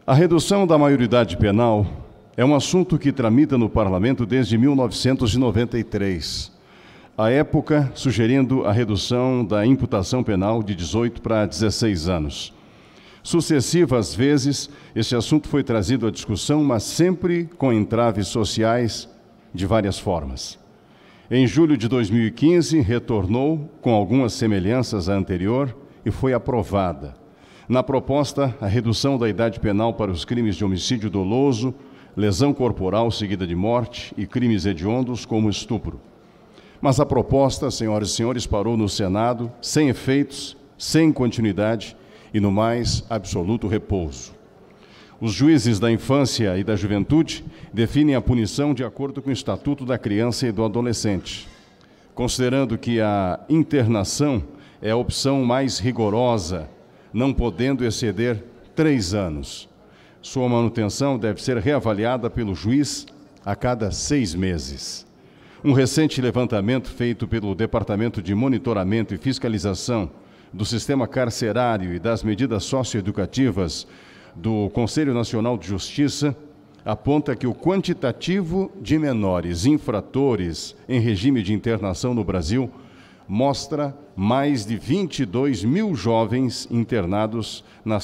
A redução da maioridade penal é um assunto que tramita no Parlamento desde 1993, à época sugerindo a redução da imputação penal de 18 para 16 anos. Sucessivas vezes, esse assunto foi trazido à discussão, mas sempre com entraves sociais de várias formas. Em julho de 2015, retornou com algumas semelhanças à anterior e foi aprovada. Na proposta, a redução da idade penal para os crimes de homicídio doloso, lesão corporal seguida de morte e crimes hediondos como estupro. Mas a proposta, senhoras e senhores, parou no Senado, sem efeitos, sem continuidade e, no mais, absoluto repouso. Os juízes da infância e da juventude definem a punição de acordo com o Estatuto da Criança e do Adolescente, considerando que a internação é a opção mais rigorosa, não podendo exceder 3 anos. Sua manutenção deve ser reavaliada pelo juiz a cada 6 meses. Um recente levantamento feito pelo Departamento de Monitoramento e Fiscalização do Sistema Carcerário e das Medidas Socioeducativas do Conselho Nacional de Justiça aponta que o quantitativo de menores infratores em regime de internação no Brasil mostra mais de 22 mil jovens internados nas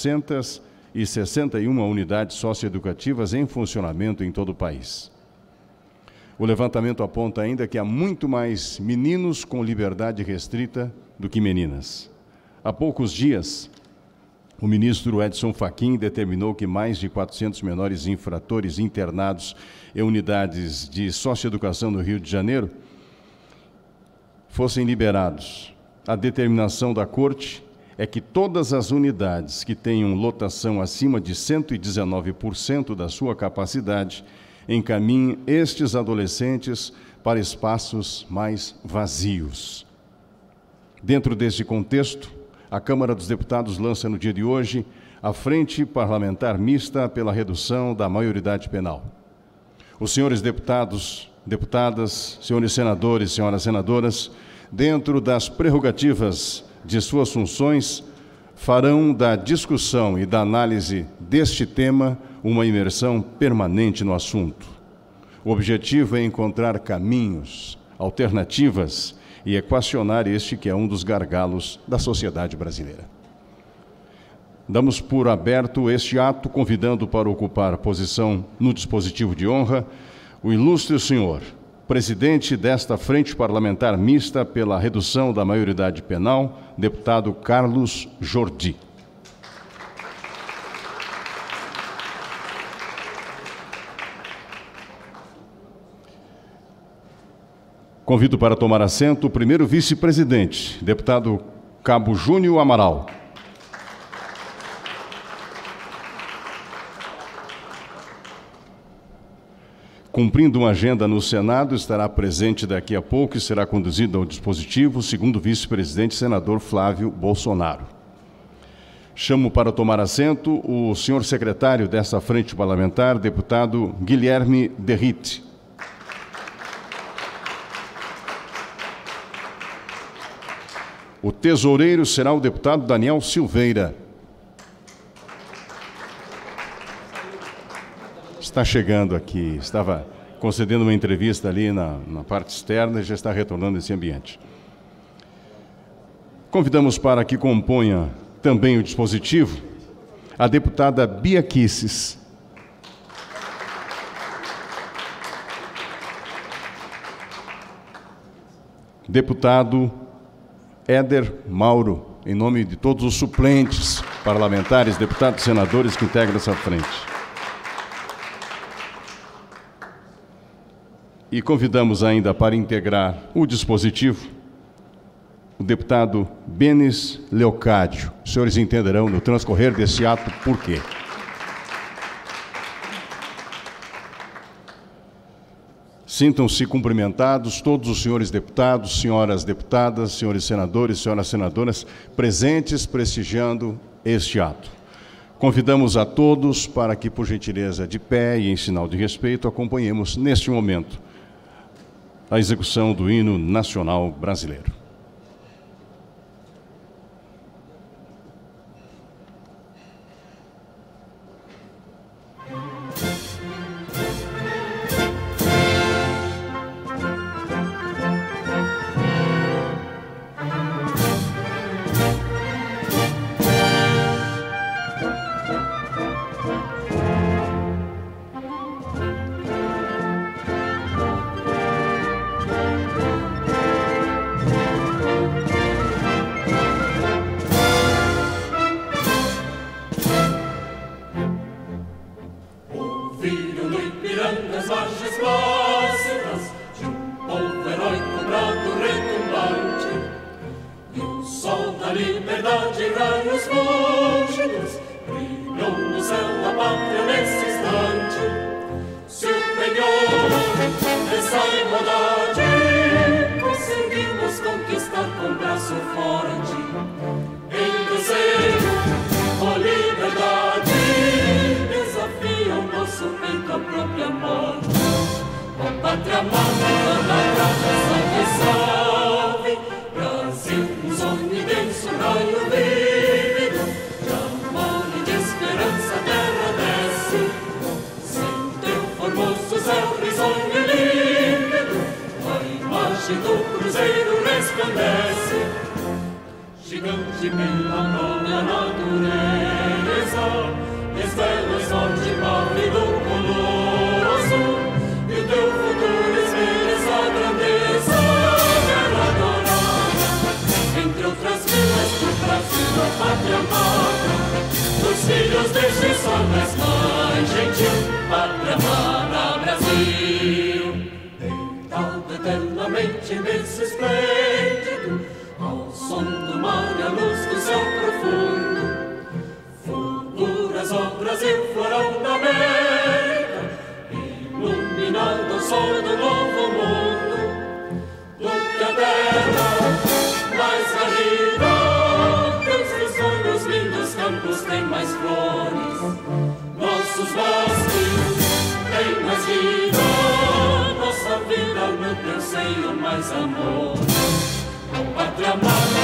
461 unidades socioeducativas em funcionamento em todo o país. O levantamento aponta ainda que há muito mais meninos com liberdade restrita do que meninas. Há poucos dias, o ministro Edson Fachin determinou que mais de 400 menores infratores internados em unidades de socioeducação no Rio de Janeiro fossem liberados. A determinação da Corte é que todas as unidades que tenham lotação acima de 119% da sua capacidade encaminhem estes adolescentes para espaços mais vazios. Dentro desse contexto, a Câmara dos Deputados lança no dia de hoje a Frente Parlamentar Mista pela Redução da Maioridade Penal. Os senhores deputados, deputadas, senhores senadores, senhoras senadoras, dentro das prerrogativas de suas funções, farão da discussão e da análise deste tema uma imersão permanente no assunto. O objetivo é encontrar caminhos, alternativas e equacionar este que é um dos gargalos da sociedade brasileira. Damos por aberto este ato, convidando para ocupar posição no dispositivo de honra o ilustre senhor, presidente desta Frente Parlamentar Mista pela Redução da Maioridade Penal, deputado Carlos Jordi. Convido para tomar assento o primeiro vice-presidente, deputado Cabo Júnior Amaral. Cumprindo uma agenda no Senado, estará presente daqui a pouco e será conduzido ao dispositivo o segundo vice-presidente, senador Flávio Bolsonaro. Chamo para tomar assento o senhor secretário desta Frente Parlamentar, deputado Guilherme Derrite. O tesoureiro será o deputado Daniel Silveira. Está chegando aqui, estava concedendo uma entrevista ali na parte externa e já está retornando esse ambiente. Convidamos para que componha também o dispositivo a deputada Bia Kisses. Deputado Éder Mauro, em nome de todos os suplentes parlamentares, deputados e senadores que integram essa frente. E convidamos ainda para integrar o dispositivo o deputado Benes Leocádio. Os senhores entenderão no transcorrer desse ato por quê. Sintam-se cumprimentados todos os senhores deputados, senhoras deputadas, senhores senadores, senhoras senadoras, presentes prestigiando este ato. Convidamos a todos para que, por gentileza, de pé e em sinal de respeito, acompanhemos, neste momento, a execução do hino nacional brasileiro. pátria nesse instante se empenhou nessa igualdade. Conseguimos conquistar com braço forte, em desejo por liberdade. Desafia o nosso peito à própria morte. Ó pátria amada, idolatrada, salve, salve. Brasil, um sonho imenso, raio vívido, de amor e de esperança a terra desce. Sem teu formoso céu risonho e límpido, a imagem do cruzeiro resplandece. Gigante pela própria natureza, desvela a sorte pálida do colosso, e o teu futuro expressa a grandeza. Terra adorada, entre outras vilas do Brasil, a pátria amada, dos filhos deste sol mais gentil, pátria amada Brasil. Deitado eternamente nesse esplêndido, ao som do mar e à luz do céu profundo, fulguras, ó Brasil, florão da América, iluminando o sol do novo mundo. Do que a terra mais garrida, teus sonhos lindos campos têm mais flores, nossos bosques têm mais vida, nossa vida no teu seio mais amor. Ó pátria amada,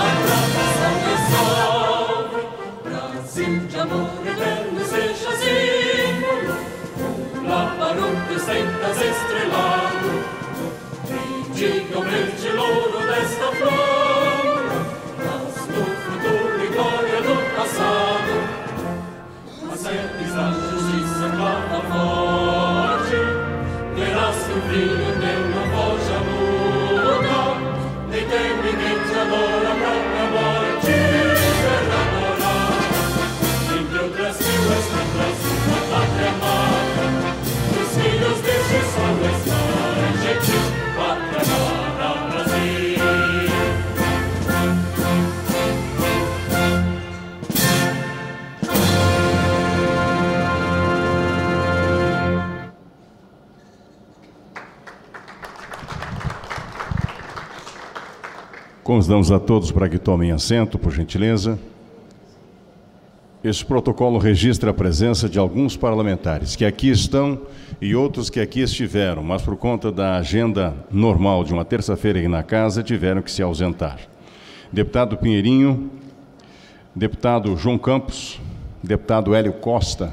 idolatrada, salve, salve. Brasil de amor eterno seja símbolo, um labaruto centas estrelado. Diga o verde louro desta flor, mas no futuro e glória do passado, a sete da justiça clama forte. Verás que o brilho teu não foge a luta, nem tem ninguém te adora a própria morte. Terra adorada, entre outras filas do Brasil, a pátria amada, os filhos deste sol mais gentil, pátria amada Brasil. Convidamos a todos para que tomem assento, por gentileza. Este protocolo registra a presença de alguns parlamentares que aqui estão e outros que aqui estiveram, mas por conta da agenda normal de uma terça-feira aqui na casa, tiveram que se ausentar. Deputado Pinheirinho, deputado João Campos, deputado Hélio Costa,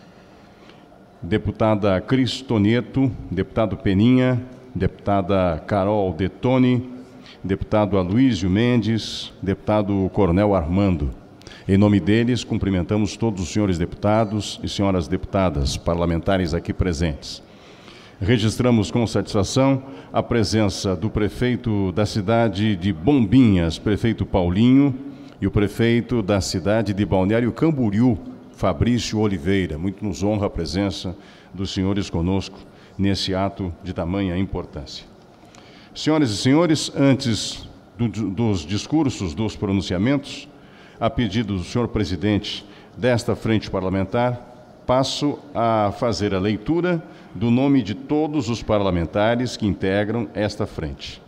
deputada Cris Tonieto, deputado Peninha, deputada Carol Detoni, deputado Aloysio Mendes, deputado Coronel Armando. Em nome deles, cumprimentamos todos os senhores deputados e senhoras deputadas, parlamentares aqui presentes. Registramos com satisfação a presença do prefeito da cidade de Bombinhas, prefeito Paulinho, e o prefeito da cidade de Balneário Camboriú, Fabrício Oliveira. Muito nos honra a presença dos senhores conosco nesse ato de tamanha importância. Senhoras e senhores, antes dos discursos, dos pronunciamentos, a pedido do senhor presidente desta frente parlamentar, passo a fazer a leitura do nome de todos os parlamentares que integram esta frente.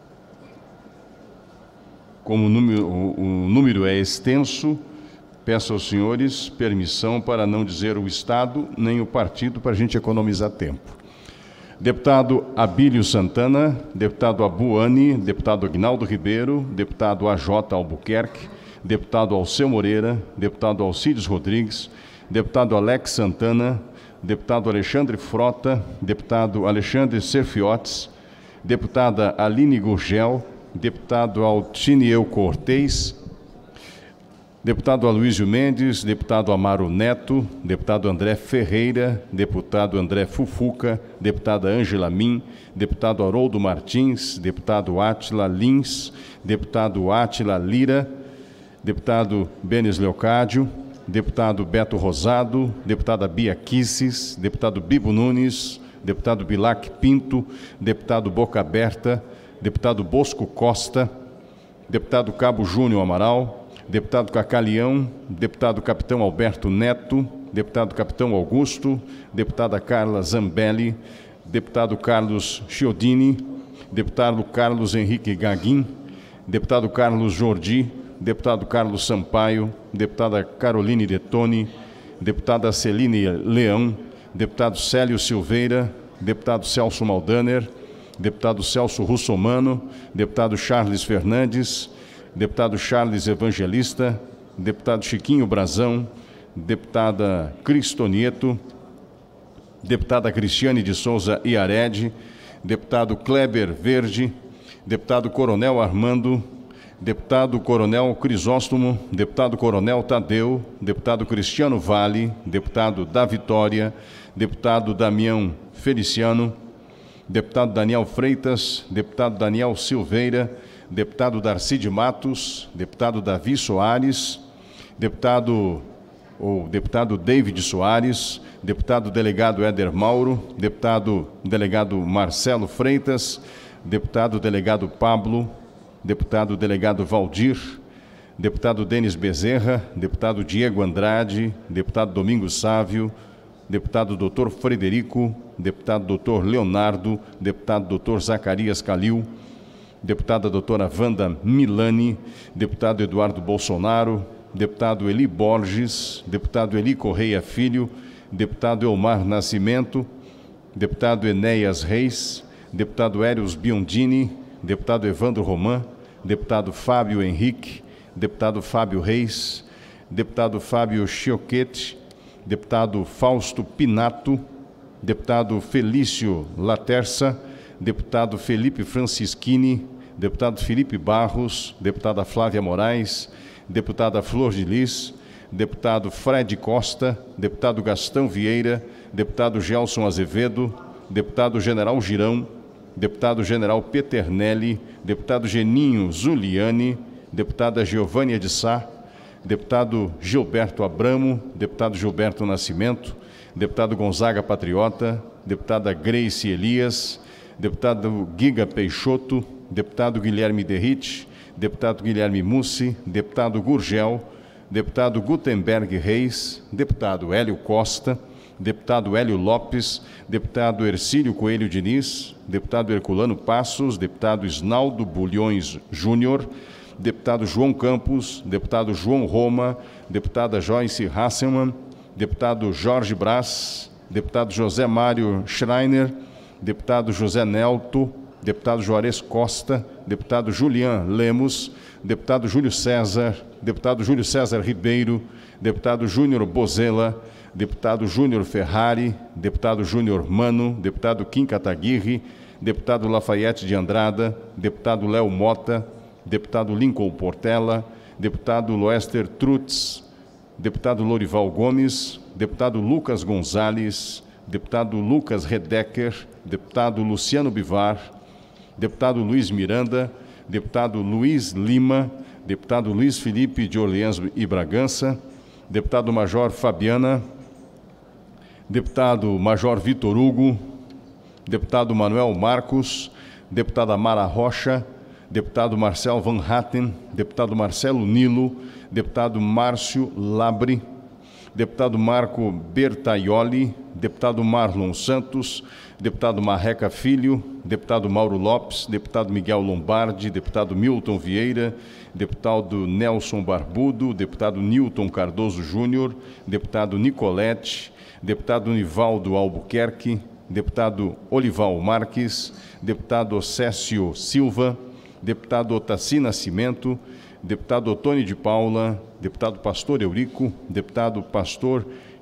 Como o número é extenso, peço aos senhores permissão para não dizer o Estado nem o partido, para a gente economizar tempo. Deputado Abílio Santana, deputado Abuani, deputado Aguinaldo Ribeiro, deputado AJ Albuquerque, deputado Alceu Moreira, deputado Alcides Rodrigues, deputado Alex Santana, deputado Alexandre Frota, deputado Alexandre Serfiotes, deputada Aline Gurgel, deputado Altinieu Cortez, deputado Aloysio Mendes, deputado Amaro Neto, deputado André Ferreira, deputado André Fufuca, deputada Ângela Min, deputado Haroldo Martins, deputado Átila Lins, deputado Átila Lira, deputado Benes Leocádio, deputado Beto Rosado, deputada Bia Kisses, deputado Bibo Nunes, deputado Bilac Pinto, deputado Boca Aberta, deputado Bosco Costa, deputado Cabo Júnior Amaral, deputado Cacalião, deputado Capitão Alberto Neto, deputado Capitão Augusto, deputada Carla Zambelli, deputado Carlos Chiodini, deputado Carlos Henrique Gaguin, deputado Carlos Jordi, deputado Carlos Sampaio, deputada Caroline Detoni, deputada Celine Leão, deputado Célio Silveira, deputado Celso Maldaner, deputado Celso Russomano, deputado Charles Fernandes, deputado Charles Evangelista, deputado Chiquinho Brazão, deputada Cristonieto, deputada Cristiane de Souza Iared, deputado Kleber Verde, deputado Coronel Armando, deputado Coronel Crisóstomo, deputado Coronel Tadeu, deputado Cristiano Vale, deputado da Vitória, deputado Damião Feliciano, deputado Daniel Freitas, deputado Daniel Silveira, deputado Darcy de Matos, deputado Davi Soares, deputado David Soares, deputado delegado Éder Mauro, deputado delegado Marcelo Freitas, deputado delegado Pablo, deputado delegado Valdir, deputado Denis Bezerra, deputado Diego Andrade, deputado Domingos Sávio, deputado Dr. Frederico, deputado Dr. Leonardo, deputado Dr. Zacarias Calil, deputada doutora Wanda Milani, deputado Eduardo Bolsonaro, deputado Eli Borges, deputado Eli Correia Filho, deputado Elmar Nascimento, deputado Enéas Reis, deputado Hérios Biondini, deputado Evandro Roman, deputado Fábio Henrique, deputado Fábio Reis, deputado Fábio Chioquete, deputado Fausto Pinato, deputado Felício Laterça, deputado Felipe Francischini, deputado Felipe Barros, deputada Flávia Moraes, deputada Flor de Lis, deputado Fred Costa, deputado Gastão Vieira, deputado Gelson Azevedo, deputado General Girão, deputado General Peternelli, deputado Geninho Zuliani, deputada Giovânia de Sá, deputado Gilberto Abramo, deputado Gilberto Nascimento, deputado Gonzaga Patriota, deputada Grace Elias, deputado Giga Peixoto, deputado Guilherme Derrite, deputado Guilherme Mussi, deputado Gurgel, deputado Gutenberg Reis, deputado Hélio Costa, deputado Hélio Lopes, deputado Ercílio Coelho Diniz, deputado Herculano Passos, deputado Isnaldo Bulhões Júnior, deputado João Campos, deputado João Roma, deputada Joyce Hasselmann, deputado Jorge Brás, deputado José Mário Schreiner, deputado José Nelto, deputado Juarez Costa, deputado Julian Lemos, deputado Júlio César Ribeiro, deputado Júnior Bozella, deputado Júnior Ferrari, deputado Júnior Mano, deputado Kim Kataguiri, deputado Lafayette de Andrada, deputado Léo Mota, deputado Lincoln Portela, deputado Loester Trutz, deputado Lorival Gomes, deputado Lucas Gonzalez, deputado Lucas Redecker, deputado Luciano Bivar, deputado Luiz Miranda, deputado Luiz Lima, deputado Luiz Felipe de Orleans e Bragança, deputado Major Fabiana, deputado Major Vitor Hugo, deputado Manuel Marcos, deputada Mara Rocha, deputado Marcel Van Hatten, deputado Marcelo Nilo, deputado Márcio Labre, deputado Marco Bertaioli, deputado Marlon Santos, deputado Marreca Filho, deputado Mauro Lopes, deputado Miguel Lombardi, deputado Milton Vieira, deputado Nelson Barbudo, deputado Nilton Cardoso Júnior, deputado Nicolete, deputado Nivaldo Albuquerque, deputado Olival Marques, deputado Cécio Silva, deputado Otaci Nascimento, deputado Otônio de Paula, deputado Pastor Eurico, deputado Pastor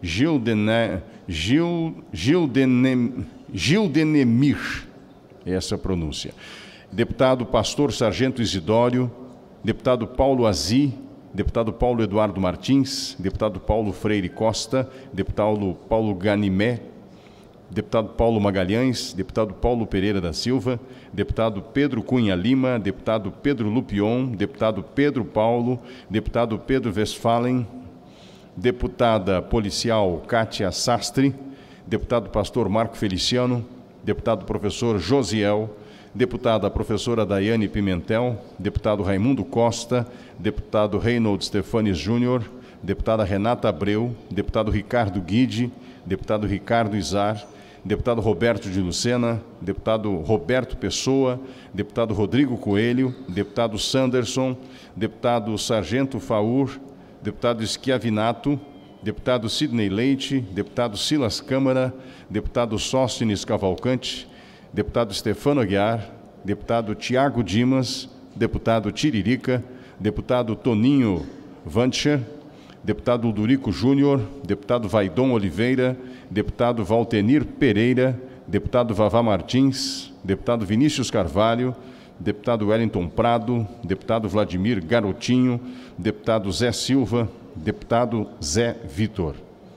Gildenemir, essa pronúncia, deputado Pastor Sargento Isidório, deputado Paulo Azi, deputado Paulo Eduardo Martins, deputado Paulo Freire Costa, deputado Paulo Ganimé, deputado Paulo Magalhães, deputado Paulo Pereira da Silva, deputado Pedro Cunha Lima, deputado Pedro Lupion, deputado Pedro Paulo, deputado Pedro Westphalen, deputada policial Kátia Sastre, deputado pastor Marco Feliciano, deputado professor Josiel, deputada professora Daiane Pimentel, deputado Raimundo Costa, deputado Reynold Stefanes Júnior, deputada Renata Abreu, deputado Ricardo Guide, deputado Ricardo Izar, deputado Roberto de Lucena, deputado Roberto Pessoa, deputado Rodrigo Coelho, deputado Sanderson, deputado Sargento Faur, deputado Schiavinato, deputado Sidney Leite, deputado Silas Câmara, deputado Sóstenes Cavalcante, deputado Stefano Aguiar, deputado Tiago Dimas, deputado Tiririca, deputado Toninho Vancher, deputado Durico Júnior, deputado Vaidon Oliveira, deputado Valtenir Pereira, deputado Vavá Martins, deputado Vinícius Carvalho, deputado Wellington Prado, deputado Vladimir Garotinho, deputado Zé Silva, deputado Zé Vitor.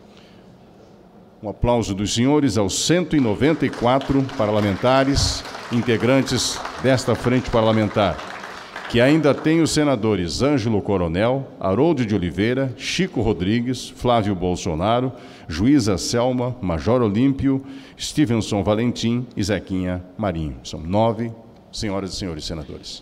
Um aplauso dos senhores aos 194 parlamentares integrantes desta frente parlamentar, que ainda tem os senadores Ângelo Coronel, Haroldo de Oliveira, Chico Rodrigues, Flávio Bolsonaro, Juíza Selma, Major Olímpio, Stevenson Valentim e Zequinha Marinho. São 9 senhoras e senhores senadores.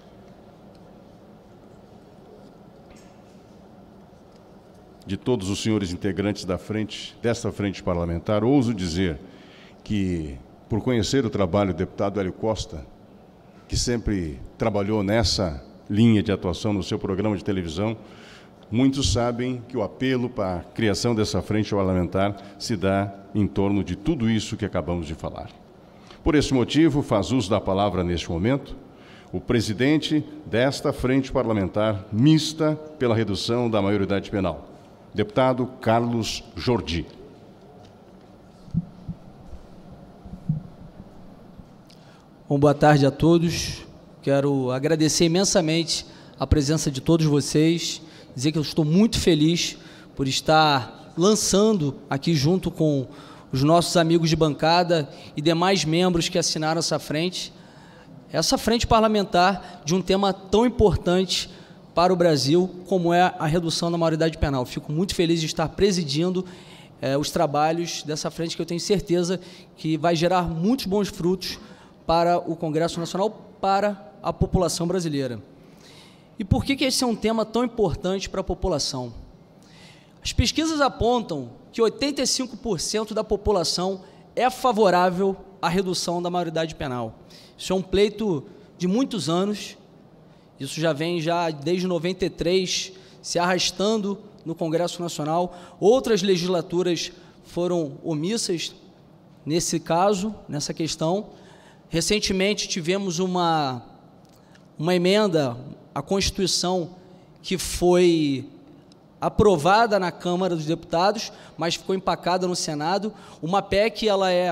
De todos os senhores integrantes desta frente parlamentar, ouso dizer que, por conhecer o trabalho do deputado Hélio Costa, que sempre trabalhou nessa linha de atuação no seu programa de televisão, muitos sabem que o apelo para a criação dessa frente parlamentar se dá em torno de tudo isso que acabamos de falar. Por esse motivo, faz uso da palavra neste momento o presidente desta frente parlamentar mista pela redução da maioridade penal, deputado Carlos Jordi. Bom, boa tarde a todos. Quero agradecer imensamente a presença de todos vocês, dizer que eu estou muito feliz por estar lançando aqui junto com os nossos amigos de bancada e demais membros que assinaram essa frente parlamentar de um tema tão importante para o Brasil, como é a redução da maioridade penal. Fico muito feliz de estar presidindo os trabalhos dessa frente, que eu tenho certeza que vai gerar muitos bons frutos para o Congresso Nacional, para a população brasileira. E por que esse é um tema tão importante para a população? As pesquisas apontam que 85% da população é favorável à redução da maioridade penal. Isso é um pleito de muitos anos, isso já vem desde 93 se arrastando no Congresso Nacional. Outras legislaturas foram omissas nesse caso, nessa questão. Recentemente tivemos uma emenda à Constituição que foi aprovada na Câmara dos Deputados, mas ficou empacada no Senado. Uma PEC,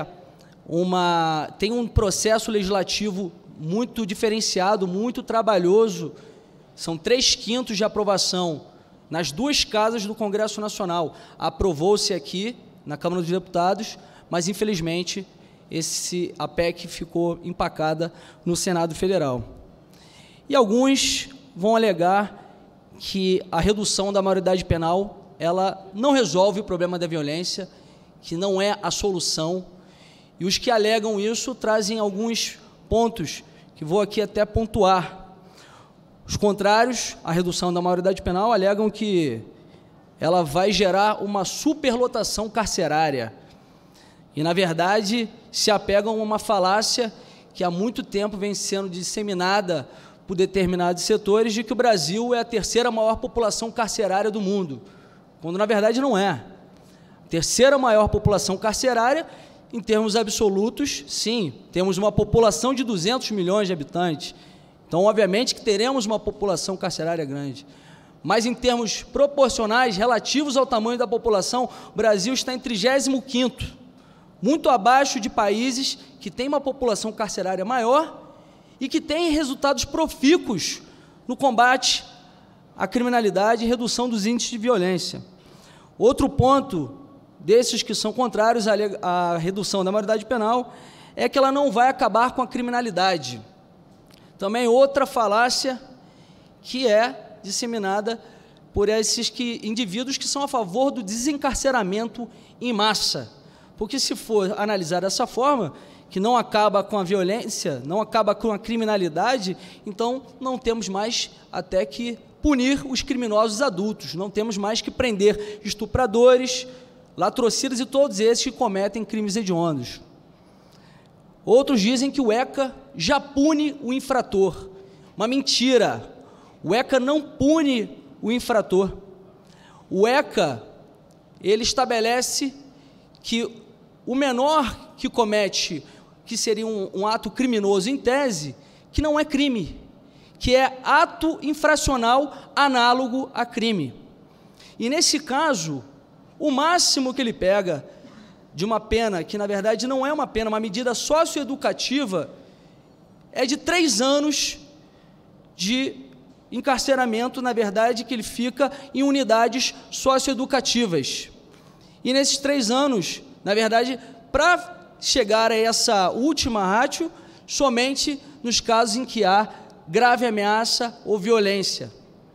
tem um processo legislativo muito diferenciado, muito trabalhoso. São 3/5 de aprovação nas duas casas do Congresso Nacional. Aprovou-se aqui na Câmara dos Deputados, mas infelizmente a PEC ficou empacada no Senado Federal. E alguns vão alegar que a redução da maioridade penal ela não resolve o problema da violência, que não é a solução. E os que alegam isso trazem alguns pontos que vou aqui até pontuar. Os contrários à redução da maioridade penal alegam que ela vai gerar uma superlotação carcerária. E, na verdade, se apegam a uma falácia que há muito tempo vem sendo disseminada por determinados setores, de que o Brasil é a terceira maior população carcerária do mundo, quando, na verdade, não é. A terceira maior população carcerária, em termos absolutos, sim, temos uma população de 200 milhões de habitantes. Então, obviamente, que teremos uma população carcerária grande. Mas, em termos proporcionais, relativos ao tamanho da população, o Brasil está em 35º, muito abaixo de países que têm uma população carcerária maior e que têm resultados profícuos no combate à criminalidade e redução dos índices de violência. Outro ponto desses que são contrários à redução da maioridade penal é que ela não vai acabar com a criminalidade. Também outra falácia que é disseminada por esses indivíduos que são a favor do desencarceramento em massa. Porque, se for analisar dessa forma, que não acaba com a violência, não acaba com a criminalidade, então não temos mais até que punir os criminosos adultos. Não temos mais que prender estupradores, latrocidas e todos esses que cometem crimes hediondos. Outros dizem que o ECA já pune o infrator. Uma mentira. O ECA não pune o infrator. O ECA, ele estabelece que o menor que comete, que seria um ato criminoso em tese, que não é crime, que é ato infracional análogo a crime. E nesse caso, o máximo que ele pega de uma pena, que na verdade não é uma pena, uma medida socioeducativa, é de 3 anos de encarceramento, na verdade, que ele fica em unidades socioeducativas. E nesses 3 anos, na verdade, para chegar a essa última ratio, somente nos casos em que há grave ameaça ou violência.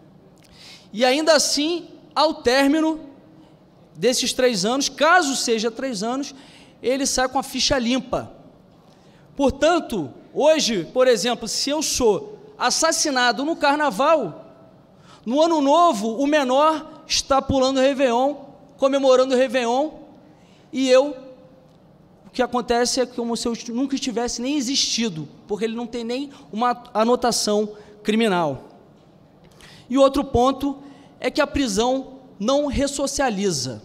E ainda assim, ao término desses 3 anos, caso seja 3 anos, ele sai com a ficha limpa. Portanto, hoje, por exemplo, se eu sou assassinado no Carnaval, no Ano Novo, o menor está pulando o Réveillon, comemorando o Réveillon, e o que acontece é como se eu nunca tivesse nem existido, porque ele não tem nem uma anotação criminal. E outro ponto é que a prisão não ressocializa.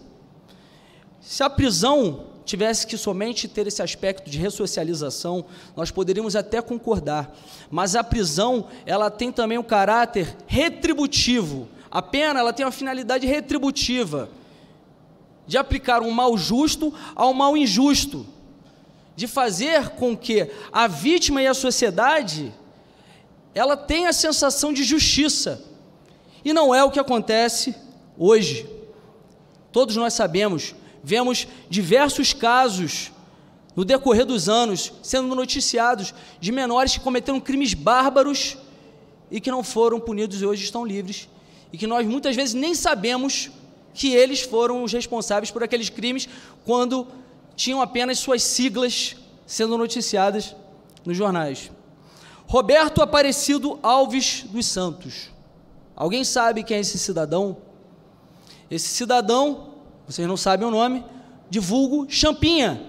Se a prisão tivesse que somente ter esse aspecto de ressocialização, nós poderíamos até concordar, mas a prisão, ela tem também um caráter retributivo. A pena, ela tem uma finalidade retributiva, de aplicar um mal justo ao mal injusto, de fazer com que a vítima e a sociedade, ela tenha a sensação de justiça, e não é o que acontece hoje. Todos nós sabemos, vemos diversos casos no decorrer dos anos sendo noticiados de menores que cometeram crimes bárbaros e que não foram punidos e hoje estão livres, e que nós muitas vezes nem sabemos que eles foram os responsáveis por aqueles crimes quando tinham apenas suas siglas sendo noticiadas nos jornais. Roberto Aparecido Alves dos Santos. Alguém sabe quem é esse cidadão? Esse cidadão, vocês não sabem o nome, de vulgo Champinha.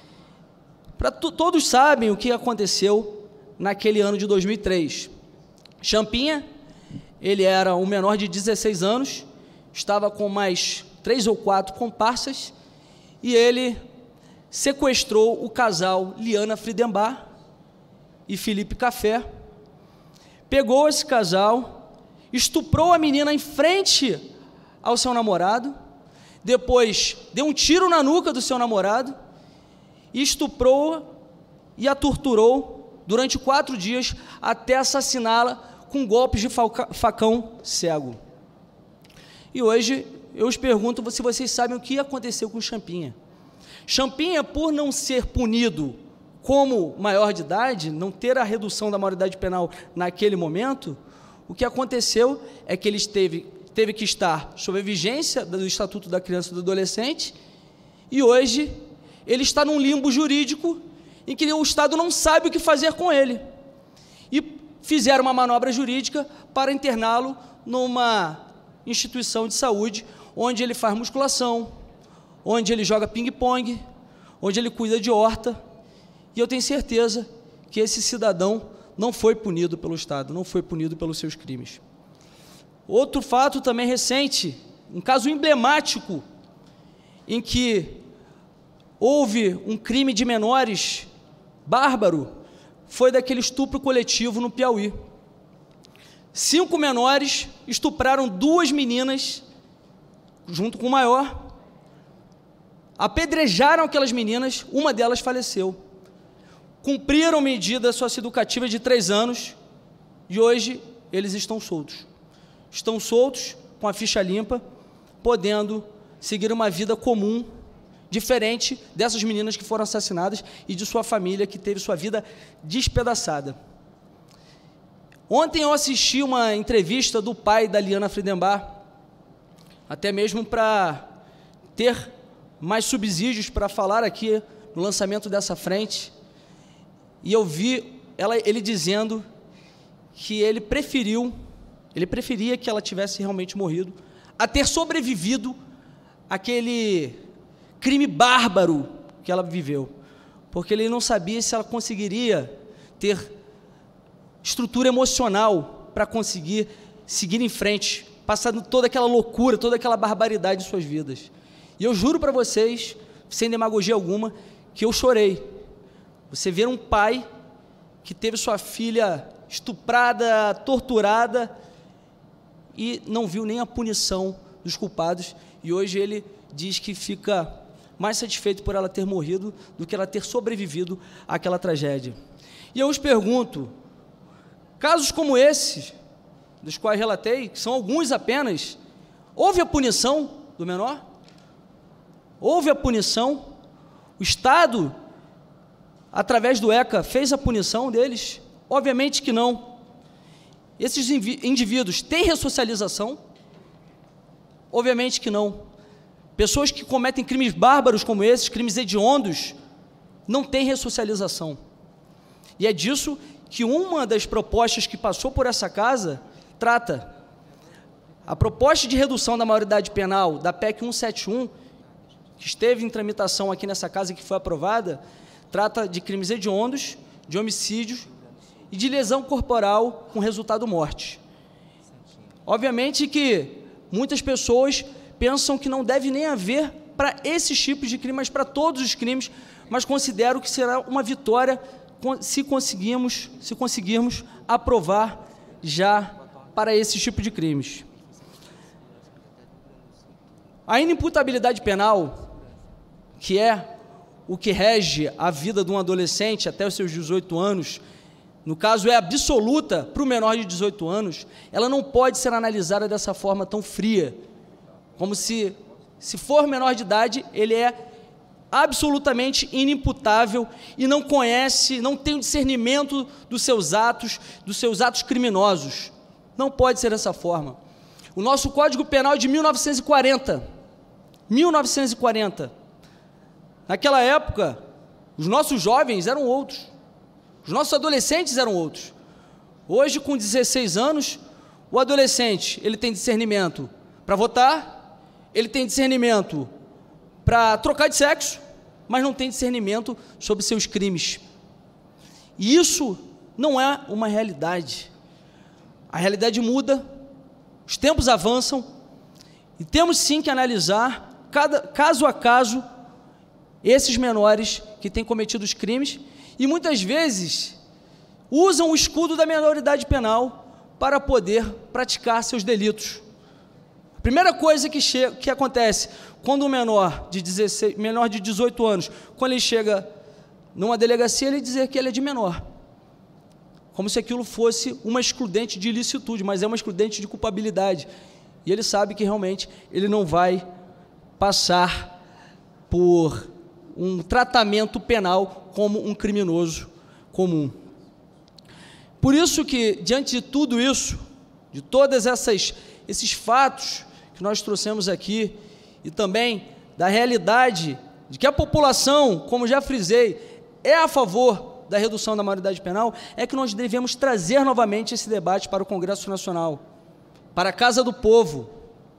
Todos sabem o que aconteceu naquele ano de 2003. Champinha, ele era um menor de 16 anos, estava com mais 3 ou 4 comparsas, e ele sequestrou o casal Liana Friedenbach e Felipe Café, pegou esse casal, estuprou a menina em frente ao seu namorado, depois deu um tiro na nuca do seu namorado, e estuprou-a e a torturou durante 4 dias até assassiná-la com golpes de facão cego. E hoje eu os pergunto se vocês sabem o que aconteceu com Champinha. Champinha, por não ser punido como maior de idade, não ter a redução da maioridade penal naquele momento, o que aconteceu é que ele teve que estar sob a vigência do Estatuto da Criança e do Adolescente, e hoje ele está num limbo jurídico em que o Estado não sabe o que fazer com ele. E fizeram uma manobra jurídica para interná-lo numa instituição de saúde, onde ele faz musculação, onde ele joga ping-pong, onde ele cuida de horta, e eu tenho certeza que esse cidadão não foi punido pelo Estado, não foi punido pelos seus crimes. Outro fato também recente, um caso emblemático, em que houve um crime de menores bárbaro, foi daquele estupro coletivo no Piauí. 5 menores estupraram 2 meninas, junto com o maior, apedrejaram aquelas meninas, uma delas faleceu. Cumpriram medida socioeducativa de 3 anos, e hoje eles estão soltos. Estão soltos, com a ficha limpa, podendo seguir uma vida comum, diferente dessas meninas que foram assassinadas e de sua família que teve sua vida despedaçada. Ontem eu assisti uma entrevista do pai da Liana Friedenbach, até mesmo para ter mais subsídios para falar aqui no lançamento dessa frente, e eu vi ele dizendo que ele preferiu Ele preferia que ela tivesse realmente morrido a ter sobrevivido àquele crime bárbaro que ela viveu, porque ele não sabia se ela conseguiria ter estrutura emocional para conseguir seguir em frente, passando toda aquela loucura, toda aquela barbaridade em suas vidas. E eu juro para vocês, sem demagogia alguma, que eu chorei. Você ver um pai que teve sua filha estuprada, torturada, e não viu nem a punição dos culpados, e hoje ele diz que fica mais satisfeito por ela ter morrido do que ela ter sobrevivido àquela tragédia. E eu os pergunto, casos como esses, dos quais relatei, que são alguns apenas, houve a punição do menor? Houve a punição? O Estado, através do ECA, fez a punição deles? Obviamente que não. Esses indivíduos têm ressocialização? Obviamente que não. Pessoas que cometem crimes bárbaros como esses, crimes hediondos, não têm ressocialização. E é disso que uma das propostas que passou por essa casa trata. A proposta de redução da maioridade penal da PEC 171, que esteve em tramitação aqui nessa casa e que foi aprovada, trata de crimes hediondos, de homicídios e de lesão corporal com resultado morte. Obviamente que muitas pessoas pensam que não deve nem haver para esses tipos de crimes, mas para todos os crimes, mas considero que será uma vitória se conseguirmos aprovar já para esse tipo de crimes. A inimputabilidade penal, que é o que rege a vida de um adolescente até os seus 18 anos, no caso é absoluta para o menor de 18 anos, ela não pode ser analisada dessa forma tão fria, como se for menor de idade, ele é absolutamente inimputável e não conhece, não tem o discernimento dos seus atos criminosos. Não pode ser dessa forma. O nosso Código Penal é de 1940. 1940. Naquela época, os nossos jovens eram outros. Os nossos adolescentes eram outros. Hoje, com 16 anos, o adolescente, ele tem discernimento para votar, ele tem discernimento para trocar de sexo, mas não tem discernimento sobre seus crimes. E isso não é uma realidade. A realidade muda, os tempos avançam, e temos sim que analisar, caso a caso, esses menores que têm cometido os crimes, e muitas vezes usam o escudo da minoridade penal para poder praticar seus delitos. A primeira coisa que acontece quando um menor de 18 anos, quando ele chega numa delegacia, ele dizer que ele é de menor, como se aquilo fosse uma excludente de ilicitude, mas é uma excludente de culpabilidade, e ele sabe que realmente ele não vai passar por um tratamento penal como um criminoso comum. Por isso que, diante de tudo isso, de todas esses fatos que nós trouxemos aqui, e também da realidade de que a população, como já frisei, é a favor da redução da maioridade penal, é que nós devemos trazer novamente esse debate para o Congresso Nacional, para a Casa do Povo.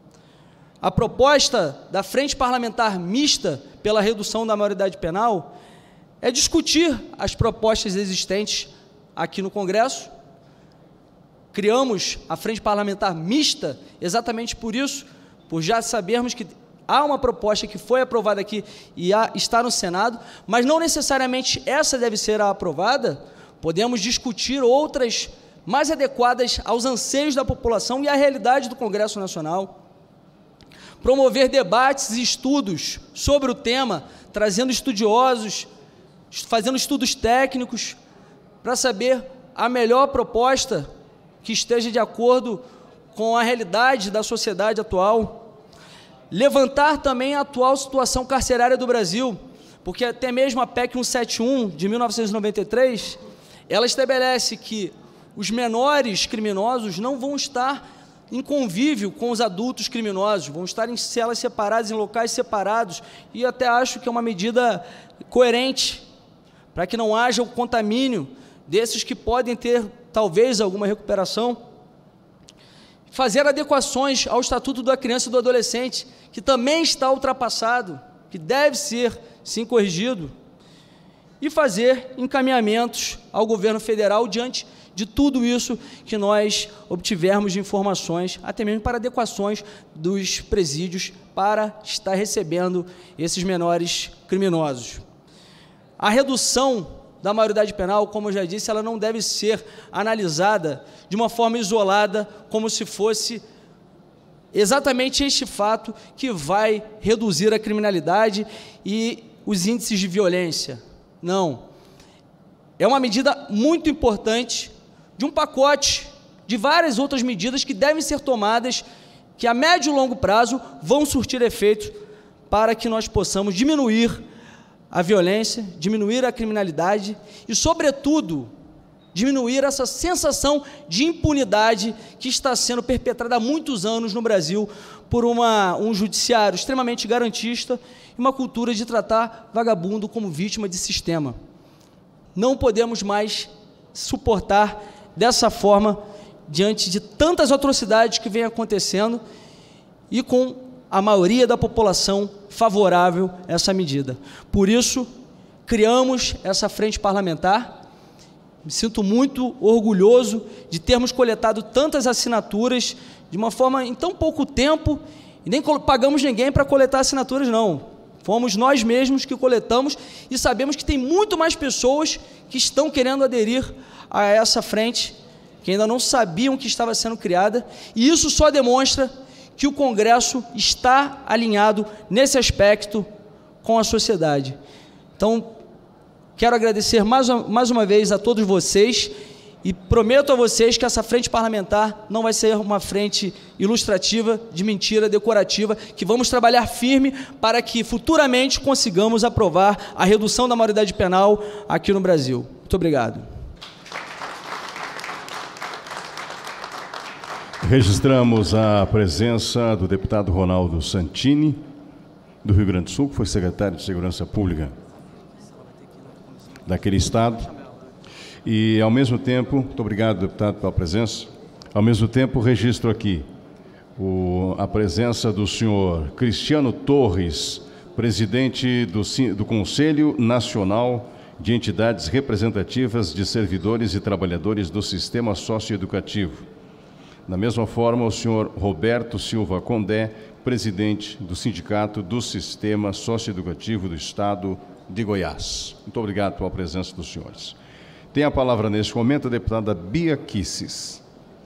A proposta da Frente Parlamentar Mista pela redução da maioridade penal é discutir as propostas existentes aqui no Congresso. Criamos a Frente Parlamentar Mista exatamente por isso, por já sabermos que há uma proposta que foi aprovada aqui e está no Senado, mas não necessariamente essa deve ser a aprovada. Podemos discutir outras mais adequadas aos anseios da população e à realidade do Congresso Nacional. Promover debates e estudos sobre o tema, trazendo estudiosos, fazendo estudos técnicos, para saber a melhor proposta que esteja de acordo com a realidade da sociedade atual. Levantar também a atual situação carcerária do Brasil, porque até mesmo a PEC 171, de 1993, ela estabelece que os menores criminosos não vão estar em convívio com os adultos criminosos, vão estar em celas separadas, em locais separados, e até acho que é uma medida coerente, para que não haja o contamínio desses que podem ter, talvez, alguma recuperação. fazer adequações ao Estatuto da Criança e do Adolescente, que também está ultrapassado, que deve ser, sim, corrigido, e fazer encaminhamentos ao governo federal diante de tudo isso que nós obtivermos de informações, até mesmo para adequações dos presídios para estar recebendo esses menores criminosos. A redução da maioridade penal, como eu já disse, ela não deve ser analisada de uma forma isolada, como se fosse exatamente este fato que vai reduzir a criminalidade e os índices de violência. Não. É uma medida muito importante de um pacote de várias outras medidas que devem ser tomadas, que a médio e longo prazo vão surtir efeitos para que nós possamos diminuir a violência, diminuir a criminalidade e, sobretudo, diminuir essa sensação de impunidade que está sendo perpetrada há muitos anos no Brasil por um judiciário extremamente garantista e uma cultura de tratar vagabundo como vítima de sistema. Não podemos mais suportar dessa forma, diante de tantas atrocidades que vêm acontecendo e com a maioria da população favorável a essa medida. Por isso, criamos essa frente parlamentar. Me sinto muito orgulhoso de termos coletado tantas assinaturas de uma forma em tão pouco tempo, e nem pagamos ninguém para coletar assinaturas, não. Fomos nós mesmos que coletamos e sabemos que tem muito mais pessoas que estão querendo aderir a essa frente, que ainda não sabiam que estava sendo criada, e isso só demonstra que o Congresso está alinhado nesse aspecto com a sociedade. Então, quero agradecer mais uma vez a todos vocês e prometo a vocês que essa frente parlamentar não vai ser uma frente ilustrativa, de mentira, decorativa, que vamos trabalhar firme para que futuramente consigamos aprovar a redução da maioridade penal aqui no Brasil. Muito obrigado. Registramos a presença do deputado Ronaldo Santini, do Rio Grande do Sul, que foi secretário de Segurança Pública daquele estado. E, ao mesmo tempo, muito obrigado, deputado, pela presença. Ao mesmo tempo, registro aqui a presença do senhor Cristiano Torres, presidente do Conselho Nacional de Entidades Representativas de Servidores e Trabalhadores do Sistema Socioeducativo. Da mesma forma, o senhor Roberto Silva Condé, presidente do Sindicato do Sistema Socioeducativo do Estado de Goiás. Muito obrigado pela presença dos senhores. Tem a palavra neste momento a deputada Bia Kicis.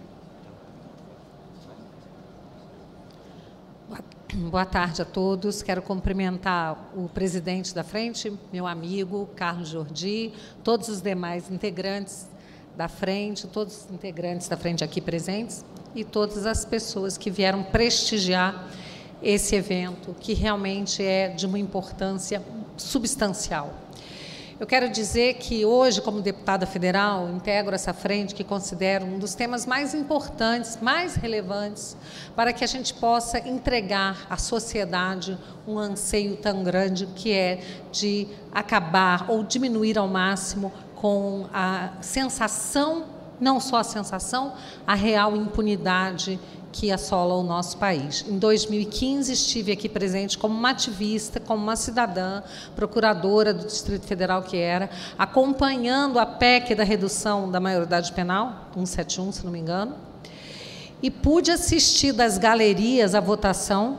Boa tarde a todos. Quero cumprimentar o presidente da frente, meu amigo Carlos Jordi, todos os demais integrantes da frente, todos os integrantes da frente aqui presentes e todas as pessoas que vieram prestigiar esse evento, que realmente é de uma importância substancial. Eu quero dizer que hoje, como deputada federal, integro essa frente que considero um dos temas mais importantes, mais relevantes, para que a gente possa entregar à sociedade um anseio tão grande que é de acabar ou diminuir ao máximo com a sensação, não só a sensação, a real impunidade que assola o nosso país. Em 2015, estive aqui presente como uma ativista, como uma cidadã, procuradora do Distrito Federal que era, acompanhando a PEC da redução da maioridade penal, 171, se não me engano, e pude assistir das galerias à votação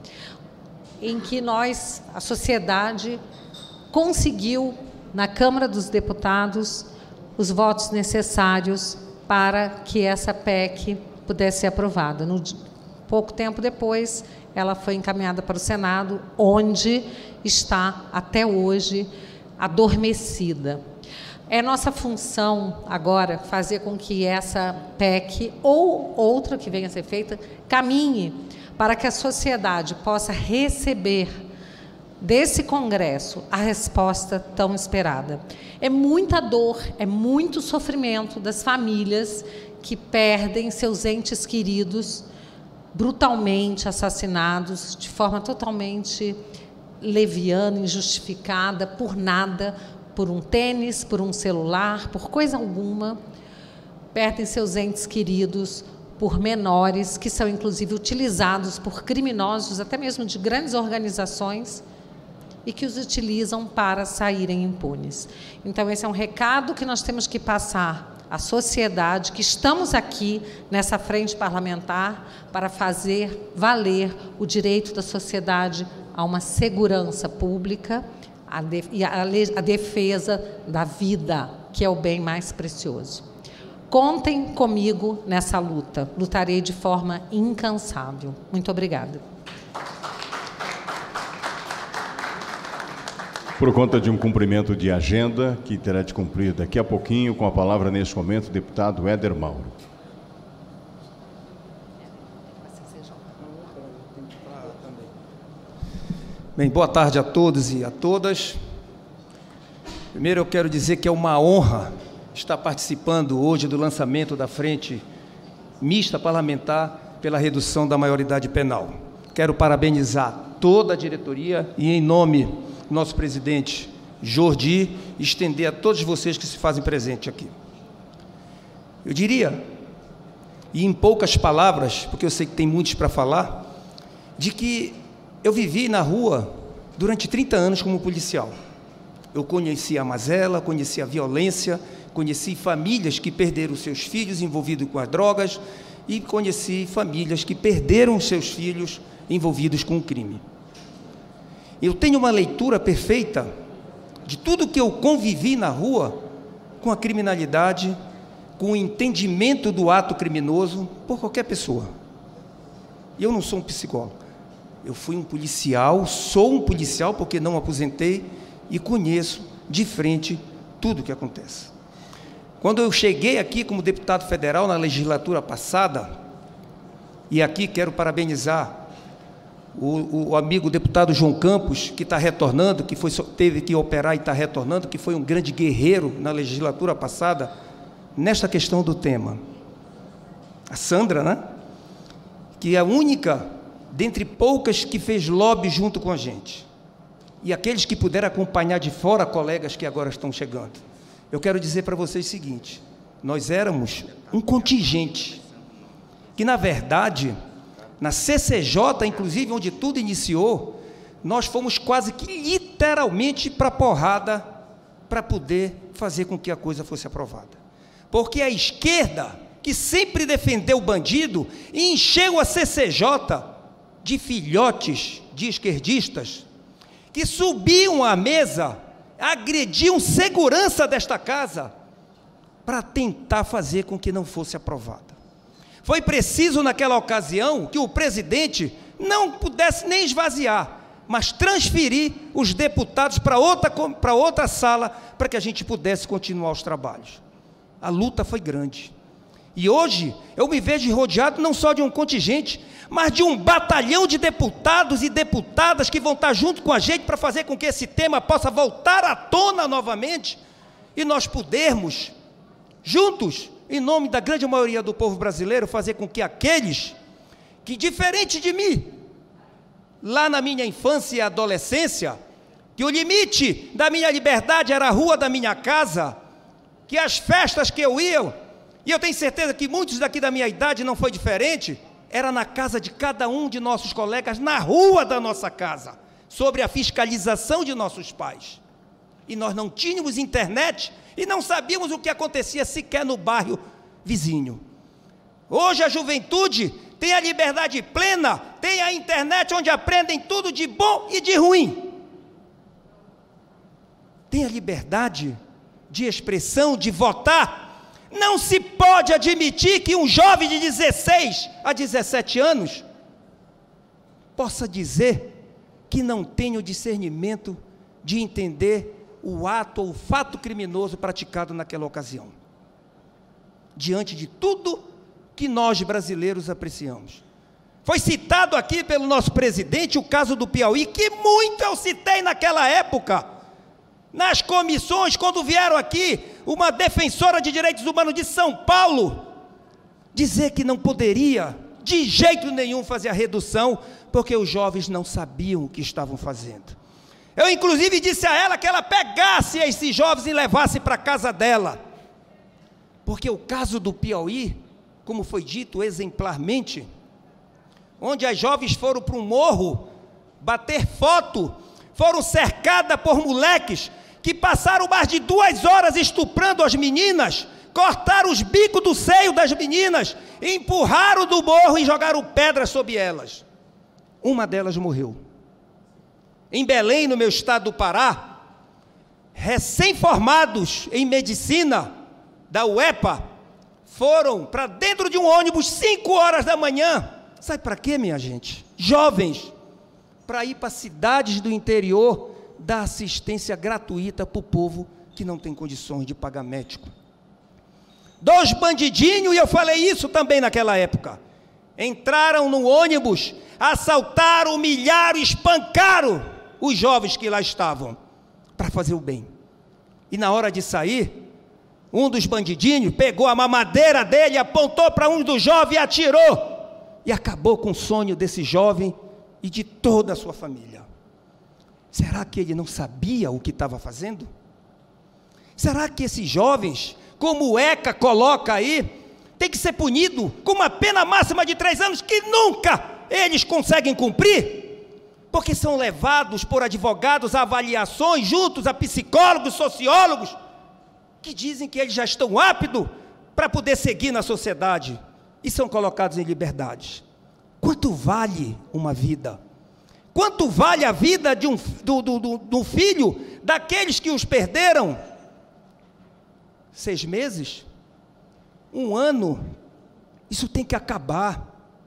em que nós, a sociedade, conseguiu, na Câmara dos Deputados, os votos necessários para que essa PEC pudesse ser aprovada. Pouco tempo depois, ela foi encaminhada para o Senado, onde está, até hoje, adormecida. É nossa função, agora, fazer com que essa PEC, ou outra que venha a ser feita, caminhe para que a sociedade possa receber desse Congresso a resposta tão esperada. É muita dor, é muito sofrimento das famílias que perdem seus entes queridos brutalmente assassinados, de forma totalmente leviana, injustificada, por nada, por um tênis, por um celular, por coisa alguma, perdem seus entes queridos por menores, que são inclusive utilizados por criminosos, até mesmo de grandes organizações, e que os utilizam para saírem impunes. Então, esse é um recado que nós temos que passar à sociedade, que estamos aqui nessa frente parlamentar para fazer valer o direito da sociedade a uma segurança pública e a defesa da vida, que é o bem mais precioso. Contem comigo nessa luta. Lutarei de forma incansável. Muito obrigada. Por conta de um cumprimento de agenda, que terá de cumprir daqui a pouquinho, com a palavra neste momento, o deputado Éder Mauro. Bem, boa tarde a todos e a todas. Primeiro eu quero dizer que é uma honra estar participando hoje do lançamento da Frente Mista Parlamentar pela redução da maioridade penal. Quero parabenizar toda a diretoria e, em nome do nosso presidente Jordi, estender a todos vocês que se fazem presente aqui. Eu diria, e em poucas palavras, porque eu sei que tem muitos para falar, de que eu vivi na rua durante 30 anos como policial. Eu conheci a mazela, conheci a violência, conheci famílias que perderam seus filhos envolvidos com as drogas e conheci famílias que perderam seus filhos envolvidos com o crime. Eu tenho uma leitura perfeita de tudo que eu convivi na rua com a criminalidade, com o entendimento do ato criminoso por qualquer pessoa. E eu não sou um psicólogo. Eu fui um policial, sou um policial porque não aposentei e conheço de frente tudo o que acontece. Quando eu cheguei aqui como deputado federal na legislatura passada, e aqui quero parabenizar o amigo deputado João Campos, que está retornando, que teve que operar e está retornando, que foi um grande guerreiro na legislatura passada, nesta questão do tema. A Sandra, né? Que é a única, dentre poucas, que fez lobby junto com a gente. E aqueles que puderam acompanhar de fora, colegas que agora estão chegando. Eu quero dizer para vocês o seguinte, nós éramos um contingente, que na verdade, na CCJ, inclusive onde tudo iniciou, nós fomos quase que literalmente para a porrada para poder fazer com que a coisa fosse aprovada. Porque a esquerda, que sempre defendeu o bandido, encheu a CCJ de filhotes de esquerdistas, que subiam à mesa, agrediam segurança desta casa, para tentar fazer com que não fosse aprovada. Foi preciso, naquela ocasião, que o presidente não pudesse nem esvaziar, mas transferir os deputados para outra sala, para que a gente pudesse continuar os trabalhos. A luta foi grande. E hoje, eu me vejo rodeado não só de um contingente, mas de um batalhão de deputados e deputadas que vão estar junto com a gente para fazer com que esse tema possa voltar à tona novamente e nós pudermos, juntos, em nome da grande maioria do povo brasileiro, fazer com que aqueles que, diferente de mim, lá na minha infância e adolescência, que o limite da minha liberdade era a rua da minha casa, que as festas que eu ia, e eu tenho certeza que muitos daqui da minha idade não foi diferente, era na casa de cada um de nossos colegas, na rua da nossa casa, sobre a fiscalização de nossos pais. E nós não tínhamos internet e não sabíamos o que acontecia sequer no bairro vizinho. Hoje a juventude tem a liberdade plena, tem a internet onde aprendem tudo de bom e de ruim. Tem a liberdade de expressão, de votar. Não se pode admitir que um jovem de 16 a 17 anos possa dizer que não tem o discernimento de entender o ato ou o fato criminoso praticado naquela ocasião. Diante de tudo que nós brasileiros apreciamos. Foi citado aqui pelo nosso presidente o caso do Piauí, que muito eu citei naquela época. Nas comissões, quando vieram aqui, uma defensora de direitos humanos de São Paulo, dizer que não poderia, de jeito nenhum, fazer a redução, porque os jovens não sabiam o que estavam fazendo. Eu, inclusive, disse a ela que ela pegasse esses jovens e levasse para a casa dela. Porque o caso do Piauí como foi dito exemplarmente, onde as jovens foram para um morro bater foto, foram cercadas por moleques que passaram mais de 2 horas estuprando as meninas, cortaram os bicos do seio das meninas, empurraram do morro e jogaram pedras sobre elas. Uma delas morreu. Em Belém, no meu estado do Pará, recém-formados em medicina da UEPA, foram para dentro de um ônibus 5 horas da manhã. Sabe para quê, minha gente? Jovens, para ir para cidades do interior dar assistência gratuita para o povo que não tem condições de pagar médico. 2 bandidinhos, e eu falei isso também naquela época, entraram no ônibus, assaltaram, humilharam, espancaram os jovens que lá estavam, para fazer o bem. E na hora de sair, um dos bandidinhos pegou a mamadeira dele, apontou para um dos jovens e atirou, e acabou com o sonho desse jovem e de toda a sua família. Será que ele não sabia o que estava fazendo? Será que esses jovens, como o ECA coloca aí, tem que ser punido com uma pena máxima de 3 anos, que nunca eles conseguem cumprir? Porque são levados por advogados a avaliações, juntos a psicólogos, sociólogos, que dizem que eles já estão aptos para poder seguir na sociedade, e são colocados em liberdade. Quanto vale uma vida? Quanto vale a vida de um filho daqueles que os perderam? 6 meses? 1 ano? Isso tem que acabar.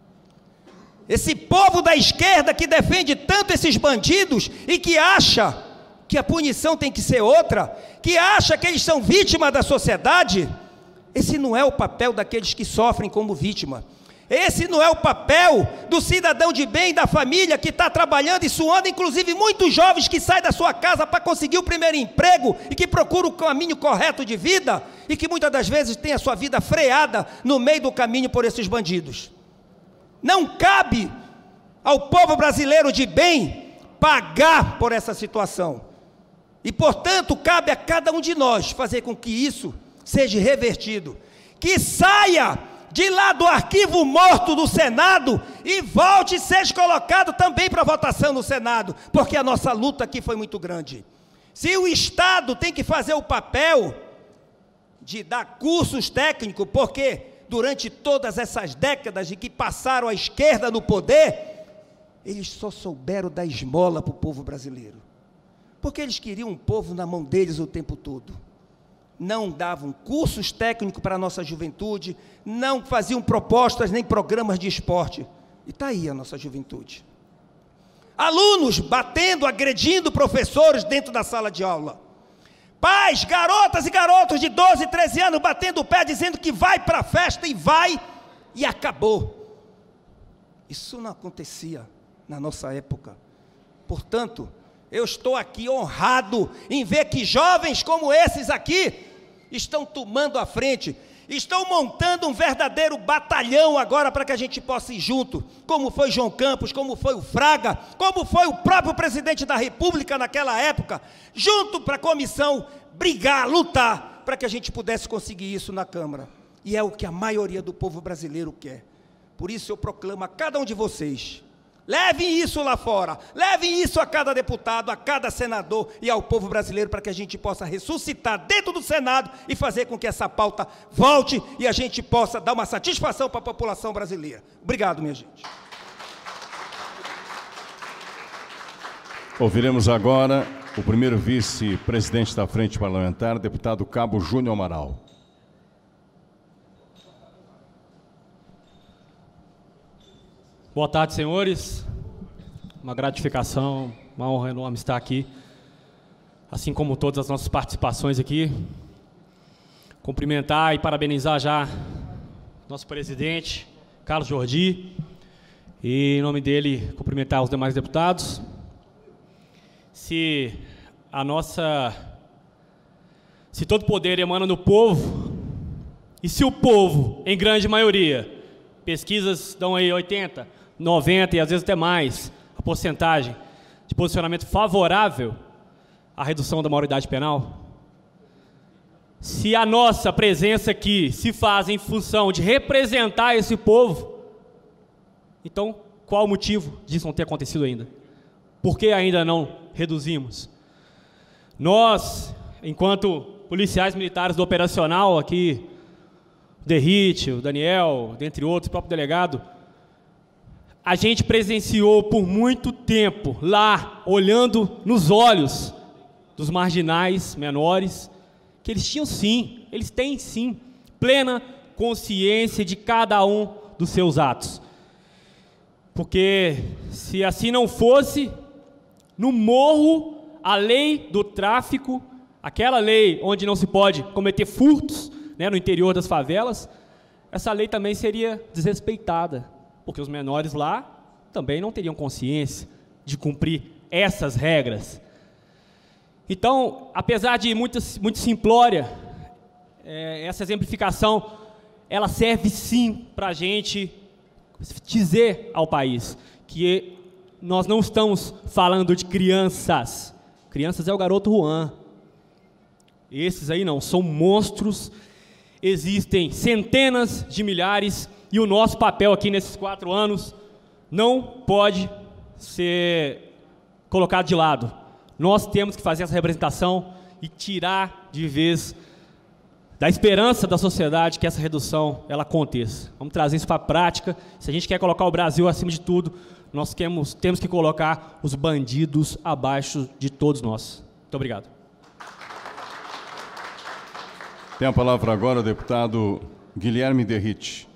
Esse povo da esquerda que defende tanto esses bandidos e que acha que a punição tem que ser outra, que acha que eles são vítimas da sociedade, esse não é o papel daqueles que sofrem como vítima. Esse não é o papel do cidadão de bem, da família que está trabalhando e suando, inclusive muitos jovens que saem da sua casa para conseguir o primeiro emprego e que procuram o caminho correto de vida e que muitas das vezes tem a sua vida freada no meio do caminho por esses bandidos. Não cabe ao povo brasileiro de bem pagar por essa situação. E, portanto, cabe a cada um de nós fazer com que isso seja revertido. Que saia de lá do arquivo morto do Senado e volte e seja colocado também para votação no Senado, porque a nossa luta aqui foi muito grande. Se o Estado tem que fazer o papel de dar cursos técnicos, porque durante todas essas décadas de que passaram a esquerda no poder, eles só souberam dar esmola para o povo brasileiro, porque eles queriam um povo na mão deles o tempo todo. Não davam cursos técnicos para a nossa juventude, não faziam propostas nem programas de esporte. E está aí a nossa juventude. Alunos batendo, agredindo professores dentro da sala de aula. Pais, garotas e garotos de 12, 13 anos batendo o pé, dizendo que vai para a festa e vai, e acabou. Isso não acontecia na nossa época. Portanto, eu estou aqui honrado em ver que jovens como esses aqui estão tomando a frente, estão montando um verdadeiro batalhão agora para que a gente possa ir junto, como foi João Campos, como foi o Fraga, como foi o próprio presidente da República naquela época, junto para a comissão, brigar, lutar, para que a gente pudesse conseguir isso na Câmara. E é o que a maioria do povo brasileiro quer. Por isso eu proclamo a cada um de vocês: levem isso lá fora, levem isso a cada deputado, a cada senador e ao povo brasileiro, para que a gente possa ressuscitar dentro do Senado e fazer com que essa pauta volte e a gente possa dar uma satisfação para a população brasileira. Obrigado, minha gente. Ouviremos agora o primeiro vice-presidente da Frente Parlamentar, deputado Cabo Júnior Amaral. Boa tarde, senhores. Uma gratificação, uma honra enorme estar aqui, assim como todas as nossas participações aqui. Cumprimentar e parabenizar já nosso presidente, Carlos Jordi, e em nome dele cumprimentar os demais deputados. Se todo poder emana do povo, e se o povo, em grande maioria, pesquisas dão aí 80%, 90% e às vezes até mais, a porcentagem de posicionamento favorável à redução da maioridade penal, se a nossa presença aqui se faz em função de representar esse povo, então qual o motivo disso não ter acontecido ainda? Por que ainda não reduzimos? Nós, enquanto policiais militares do operacional aqui, o Derrite, o Daniel, dentre outros, o próprio delegado, a gente presenciou por muito tempo lá, olhando nos olhos dos marginais menores, que eles tinham sim, eles têm sim, plena consciência de cada um dos seus atos. Porque se assim não fosse, no morro, a lei do tráfico, aquela lei onde não se pode cometer furtos, né, no interior das favelas, essa lei também seria desrespeitada, porque os menores lá também não teriam consciência de cumprir essas regras. Então, apesar de muito simplória, essa exemplificação, ela serve sim para a gente dizer ao país que nós não estamos falando de crianças. Crianças é o garoto Juan. Esses aí não, são monstros. Existem centenas de milhares e o nosso papel aqui nesses 4 anos não pode ser colocado de lado. Nós temos que fazer essa representação e tirar de vez da esperança da sociedade que essa redução ela aconteça. Vamos trazer isso para a prática. Se a gente quer colocar o Brasil acima de tudo, nós temos que colocar os bandidos abaixo de todos nós. Muito obrigado. Tem a palavra agora o deputado Guilherme Derrite.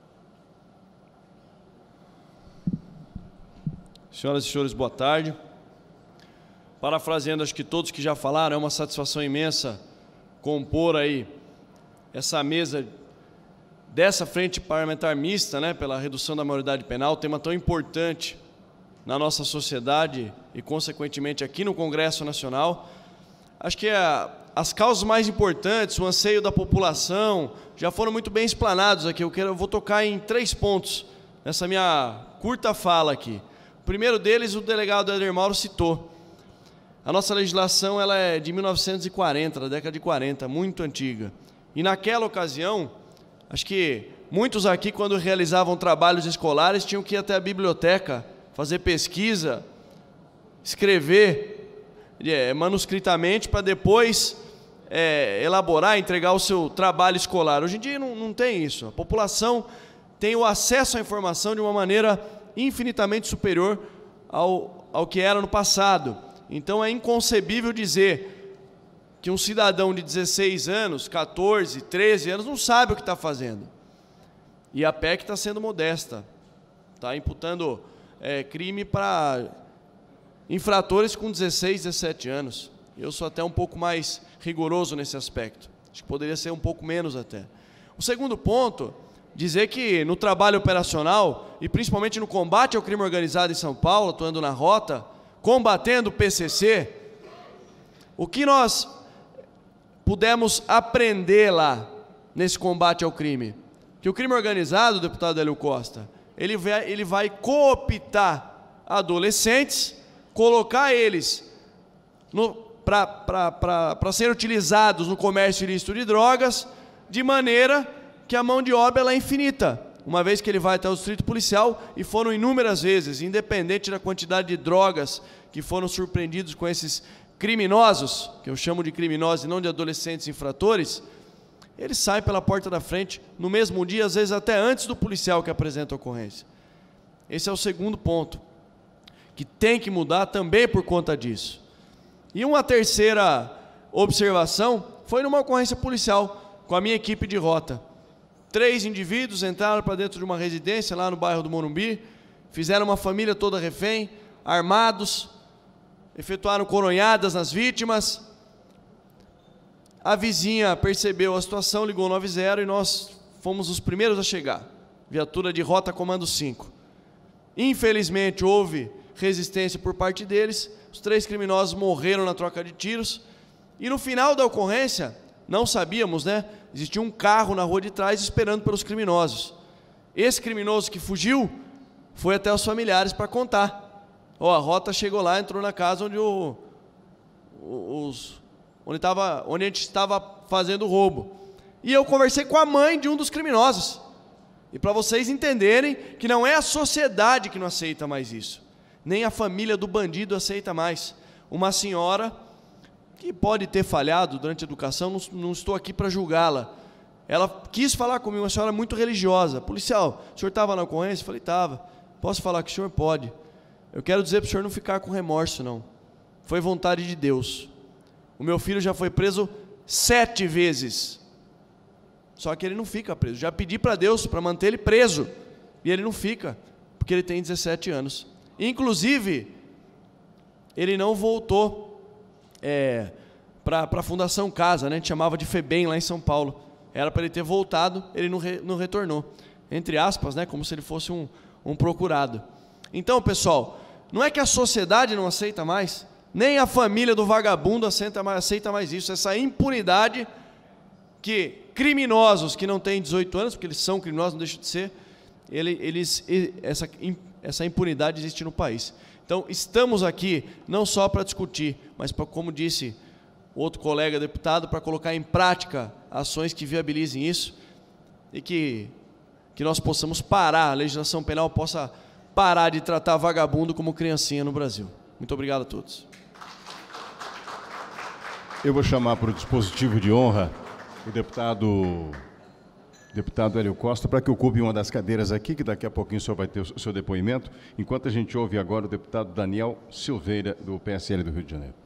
Senhoras e senhores, boa tarde. Parafraseando, acho que todos que já falaram, é uma satisfação imensa compor aí essa mesa dessa frente parlamentar mista, né, pela redução da maioridade penal, tema tão importante na nossa sociedade e, consequentemente, aqui no Congresso Nacional. Acho que as causas mais importantes, o anseio da população, já foram muito bem explanados aqui. Eu vou tocar em 3 pontos nessa minha curta fala aqui. O primeiro deles, o delegado Éder Mauro citou. A nossa legislação ela é de 1940, da década de 40, muito antiga. E naquela ocasião, acho que muitos aqui, quando realizavam trabalhos escolares, tinham que ir até a biblioteca, fazer pesquisa, escrever manuscritamente para depois elaborar, entregar o seu trabalho escolar. Hoje em dia não tem isso. A população tem o acesso à informação de uma maneira infinitamente superior ao que era no passado. Então é inconcebível dizer que um cidadão de 16 anos, 14, 13 anos não sabe o que está fazendo. E a PEC está sendo modesta, está imputando crime para infratores com 16, 17 anos. Eu sou até um pouco mais rigoroso nesse aspecto. Acho que poderia ser um pouco menos até. O segundo ponto, dizer que no trabalho operacional, e principalmente no combate ao crime organizado em São Paulo, atuando na rota, combatendo o PCC, o que nós pudemos aprender lá, nesse combate ao crime? Que o crime organizado, deputado Hélio Costa, ele vai cooptar adolescentes, colocar eles para serem utilizados no comércio ilícito de drogas, de maneira que a mão de obra ela é infinita, uma vez que ele vai até o distrito policial, e foram inúmeras vezes, independente da quantidade de drogas que foram surpreendidos com esses criminosos, que eu chamo de criminosos e não de adolescentes infratores, eles saem pela porta da frente no mesmo dia, às vezes até antes do policial que apresenta a ocorrência. Esse é o segundo ponto, que tem que mudar também por conta disso. E uma terceira observação foi numa ocorrência policial com a minha equipe de rota. 3 indivíduos entraram para dentro de uma residência lá no bairro do Morumbi, fizeram uma família toda refém, armados, efetuaram coronhadas nas vítimas. A vizinha percebeu a situação, ligou 90 e nós fomos os primeiros a chegar. Viatura de rota comando 5. Infelizmente houve resistência por parte deles, os 3 criminosos morreram na troca de tiros, e no final da ocorrência, não sabíamos, né? Existia um carro na rua de trás esperando pelos criminosos. Esse criminoso que fugiu foi até os familiares para onde a rota chegou lá, entrou na casa onde onde a gente estava fazendo o roubo. E eu conversei com a mãe de um dos criminosos. E para vocês entenderem que não é a sociedade que não aceita mais isso, nem a família do bandido aceita mais. Uma senhora que pode ter falhado durante a educação, não estou aqui para julgá-la. Ela quis falar comigo, uma senhora muito religiosa. Policial, o senhor estava na ocorrência? Eu falei, estava. Posso falar que o senhor pode? Eu quero dizer para o senhor não ficar com remorso, não. Foi vontade de Deus. O meu filho já foi preso 7 vezes. Só que ele não fica preso. Já pedi para Deus para manter ele preso. E ele não fica, porque ele tem 17 anos. Inclusive, ele não voltou para a Fundação Casa, né? A gente chamava de FEBEM lá em São Paulo. Era para ele ter voltado, ele não retornou. Entre aspas, né? Como se ele fosse um procurado. Então, pessoal, não é que a sociedade não aceita mais, nem a família do vagabundo aceita mais isso. Essa impunidade que criminosos que não têm 18 anos, porque eles são criminosos, não deixam de ser, essa impunidade existe no país. Então, estamos aqui não só para discutir, mas para, como disse outro colega deputado, para colocar em prática ações que viabilizem isso e que nós possamos parar, a legislação penal possa parar de tratar vagabundo como criancinha no Brasil. Muito obrigado a todos. Eu vou chamar para o dispositivo de honra o deputado Hélio Costa para que ocupe uma das cadeiras aqui, que daqui a pouquinho o senhor vai ter o seu depoimento, enquanto a gente ouve agora o deputado Daniel Silveira, do PSL do Rio de Janeiro.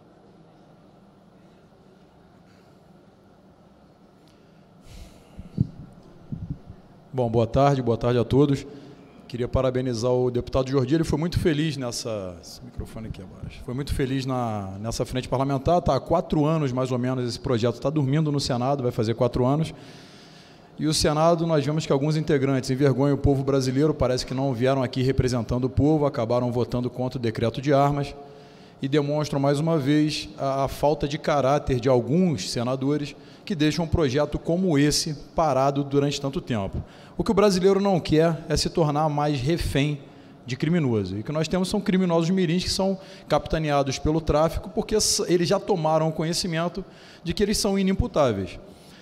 Bom, boa tarde a todos. Queria parabenizar o deputado Jordi, ele foi muito feliz esse microfone aqui abaixo, foi muito feliz nessa frente parlamentar, está há 4 anos mais ou menos esse projeto, está dormindo no Senado, vai fazer 4 anos, e o Senado nós vemos que alguns integrantes envergonham o povo brasileiro, parece que não vieram aqui representando o povo, acabaram votando contra o decreto de armas, e demonstram mais uma vez a falta de caráter de alguns senadores que deixam um projeto como esse parado durante tanto tempo. O que o brasileiro não quer é se tornar mais refém de criminoso. E o que nós temos são criminosos mirins que são capitaneados pelo tráfico porque eles já tomaram conhecimento de que eles são inimputáveis.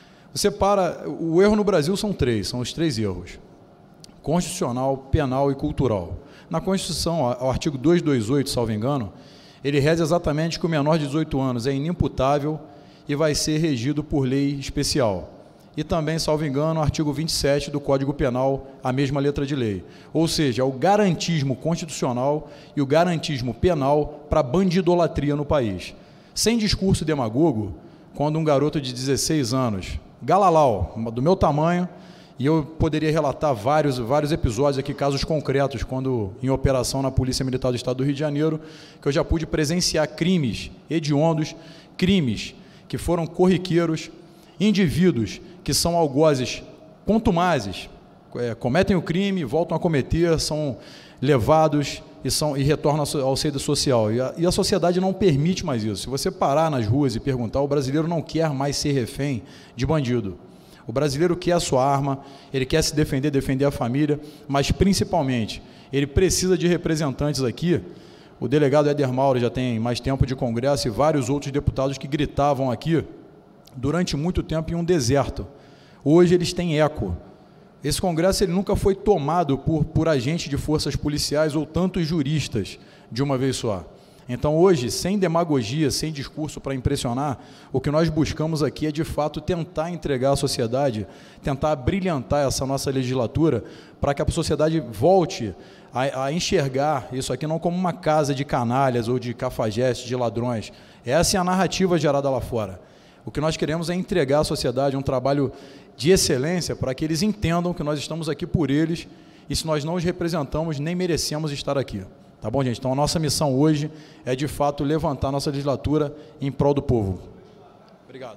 O erro no Brasil são os 3 erros: constitucional, penal e cultural. Na Constituição, o artigo 228, salvo engano, ele reza exatamente que o menor de 18 anos é inimputável e vai ser regido por lei especial. E também, salvo engano, o artigo 27 do Código Penal, a mesma letra de lei. Ou seja, o garantismo constitucional e o garantismo penal para a bandidolatria no país. Sem discurso demagogo, quando um garoto de 16 anos, galalau, do meu tamanho, e eu poderia relatar vários episódios aqui, casos concretos, quando em operação na Polícia Militar do Estado do Rio de Janeiro, que eu já pude presenciar crimes hediondos, crimes que foram corriqueiros, indivíduos que são algozes contumazes, cometem o crime, voltam a cometer, são levados e retornam ao seio social. E a sociedade não permite mais isso. Se você parar nas ruas e perguntar, o brasileiro não quer mais ser refém de bandido. O brasileiro quer a sua arma, ele quer se defender, defender a família, mas principalmente ele precisa de representantes aqui. O delegado Éder Mauro já tem mais tempo de Congresso e vários outros deputados que gritavam aqui durante muito tempo em um deserto. Hoje eles têm eco. Esse Congresso ele nunca foi tomado por agentes de forças policiais ou tantos juristas de uma vez só. Então hoje, sem demagogia, sem discurso para impressionar, o que nós buscamos aqui é de fato tentar entregar à sociedade, tentar brilhantar essa nossa legislatura para que a sociedade volte a enxergar isso aqui não como uma casa de canalhas ou de cafajestes, de ladrões. Essa é a narrativa gerada lá fora. O que nós queremos é entregar à sociedade um trabalho de excelência para que eles entendam que nós estamos aqui por eles e se nós não os representamos, nem merecemos estar aqui. Tá bom, gente? Então, a nossa missão hoje é, de fato, levantar a nossa legislatura em prol do povo. Obrigado.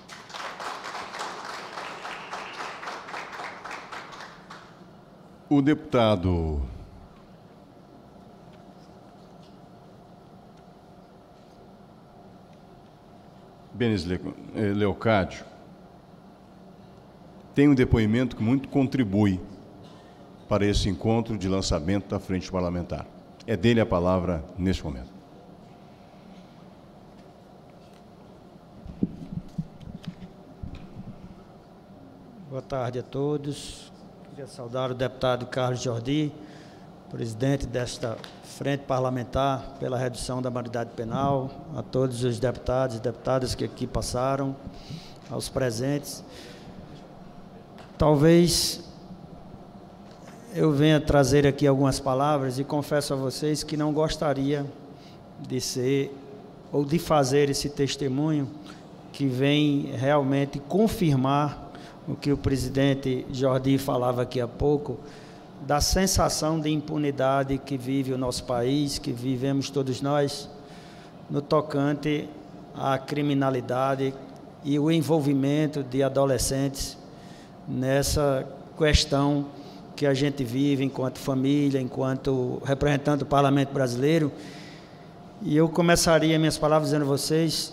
O deputado Benes Leocádio tem um depoimento que muito contribui para esse encontro de lançamento da Frente Parlamentar. É dele a palavra neste momento. Boa tarde a todos. Queria saudar o deputado Carlos Jordi, presidente desta frente parlamentar pela redução da maioridade penal, a todos os deputados e deputadas que aqui passaram, aos presentes. Talvez eu venha trazer aqui algumas palavras e confesso a vocês que não gostaria de ser ou de fazer esse testemunho que vem realmente confirmar o que o presidente Jordi falava aqui há pouco, da sensação de impunidade que vive o nosso país, que vivemos todos nós, no tocante à criminalidade e o envolvimento de adolescentes nessa questão que a gente vive enquanto família, enquanto representante do Parlamento Brasileiro. E eu começaria minhas palavras dizendo a vocês,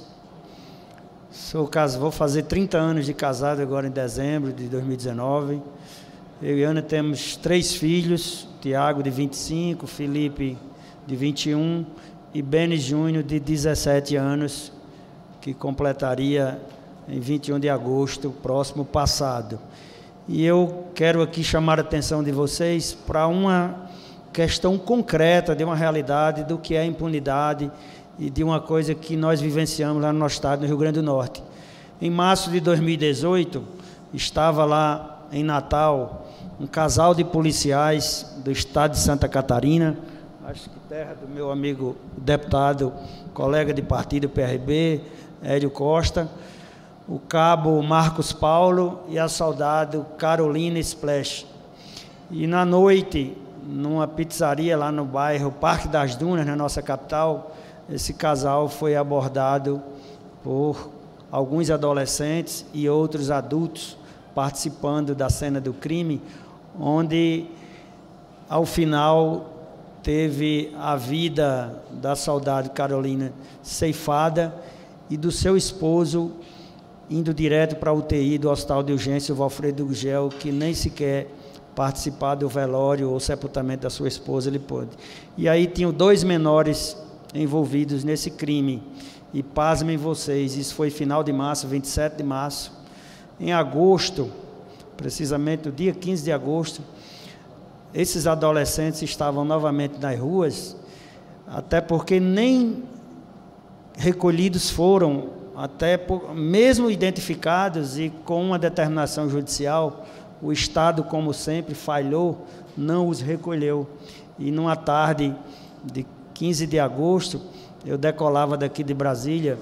vou fazer 30 anos de casado agora em dezembro de 2019. Eu e Ana temos 3 filhos, Tiago de 25, Felipe de 21 e Beni Júnior de 17 anos, que completaria em 21 de agosto, próximo passado. E eu quero aqui chamar a atenção de vocês para uma questão concreta, de uma realidade do que é impunidade e de uma coisa que nós vivenciamos lá no nosso estado, no Rio Grande do Norte. Em março de 2018, estava lá em Natal um casal de policiais do estado de Santa Catarina, acho que terra do meu amigo deputado, colega de partido PRB, Hélio Costa, o cabo Marcos Paulo e a soldado Carolina Splash. E na noite, numa pizzaria lá no bairro Parque das Dunas, na nossa capital, esse casal foi abordado por alguns adolescentes e outros adultos participando da cena do crime, onde, ao final, teve a vida da soldado Carolina ceifada e do seu esposo indo direto para a UTI do Hospital de Urgência, o Valfredo Gugel, que nem sequer participar do velório ou sepultamento da sua esposa ele pôde. E aí tinham 2 menores envolvidos nesse crime. E pasmem vocês, isso foi final de março, 27 de março. Em agosto, precisamente no dia 15 de agosto, esses adolescentes estavam novamente nas ruas, até porque nem recolhidos foram, mesmo identificados e com uma determinação judicial, o Estado, como sempre, falhou, não os recolheu. E numa tarde de 15 de agosto, eu decolava daqui de Brasília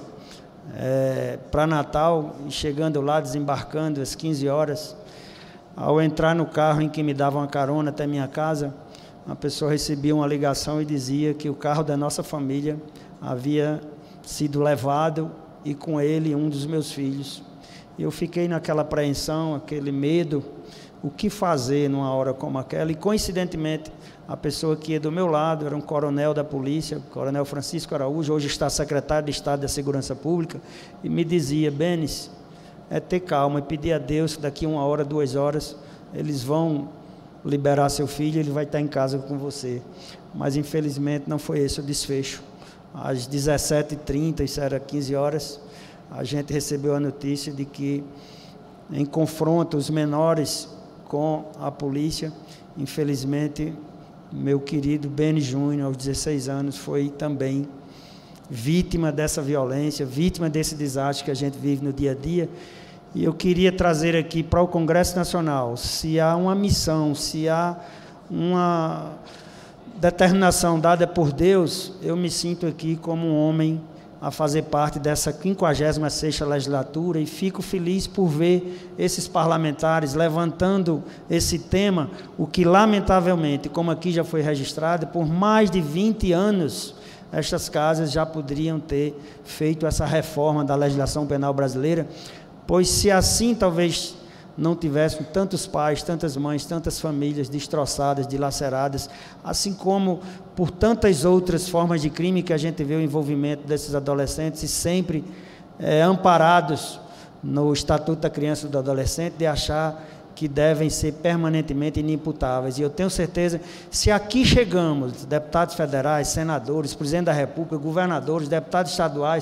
para Natal, e chegando lá, desembarcando às 15 horas, ao entrar no carro em que me davam uma carona até minha casa, a pessoa recebia uma ligação e dizia que o carro da nossa família havia sido levado e com ele um dos meus filhos. Eu fiquei naquela apreensão, aquele medo, o que fazer numa hora como aquela, e coincidentemente a pessoa que ia do meu lado era um coronel da polícia, o coronel Francisco Araújo, hoje está secretário de Estado da Segurança Pública, e me dizia: Benes, é ter calma e pedir a Deus que daqui 1 hora, 2 horas, eles vão liberar seu filho, ele vai estar em casa com você. Mas infelizmente não foi esse o desfecho. Às 17h30, isso era 15 horas, a gente recebeu a notícia de que, em confronto, os menores com a polícia, infelizmente, meu querido Beni Júnior, aos 16 anos, foi também vítima dessa violência, vítima desse desastre que a gente vive no dia a dia. E eu queria trazer aqui para o Congresso Nacional, se há uma missão, se há uma determinação dada por Deus, eu me sinto aqui como um homem a fazer parte dessa 56ª legislatura e fico feliz por ver esses parlamentares levantando esse tema, o que lamentavelmente, como aqui já foi registrado, por mais de 20 anos, estas casas já poderiam ter feito essa reforma da legislação penal brasileira, pois se assim talvez não tivessem tantos pais, tantas mães, tantas famílias destroçadas, dilaceradas, assim como por tantas outras formas de crime que a gente vê o envolvimento desses adolescentes e sempre amparados no Estatuto da Criança e do Adolescente, de achar que devem ser permanentemente inimputáveis. E eu tenho certeza, se aqui chegamos, deputados federais, senadores, presidente da República, governadores, deputados estaduais,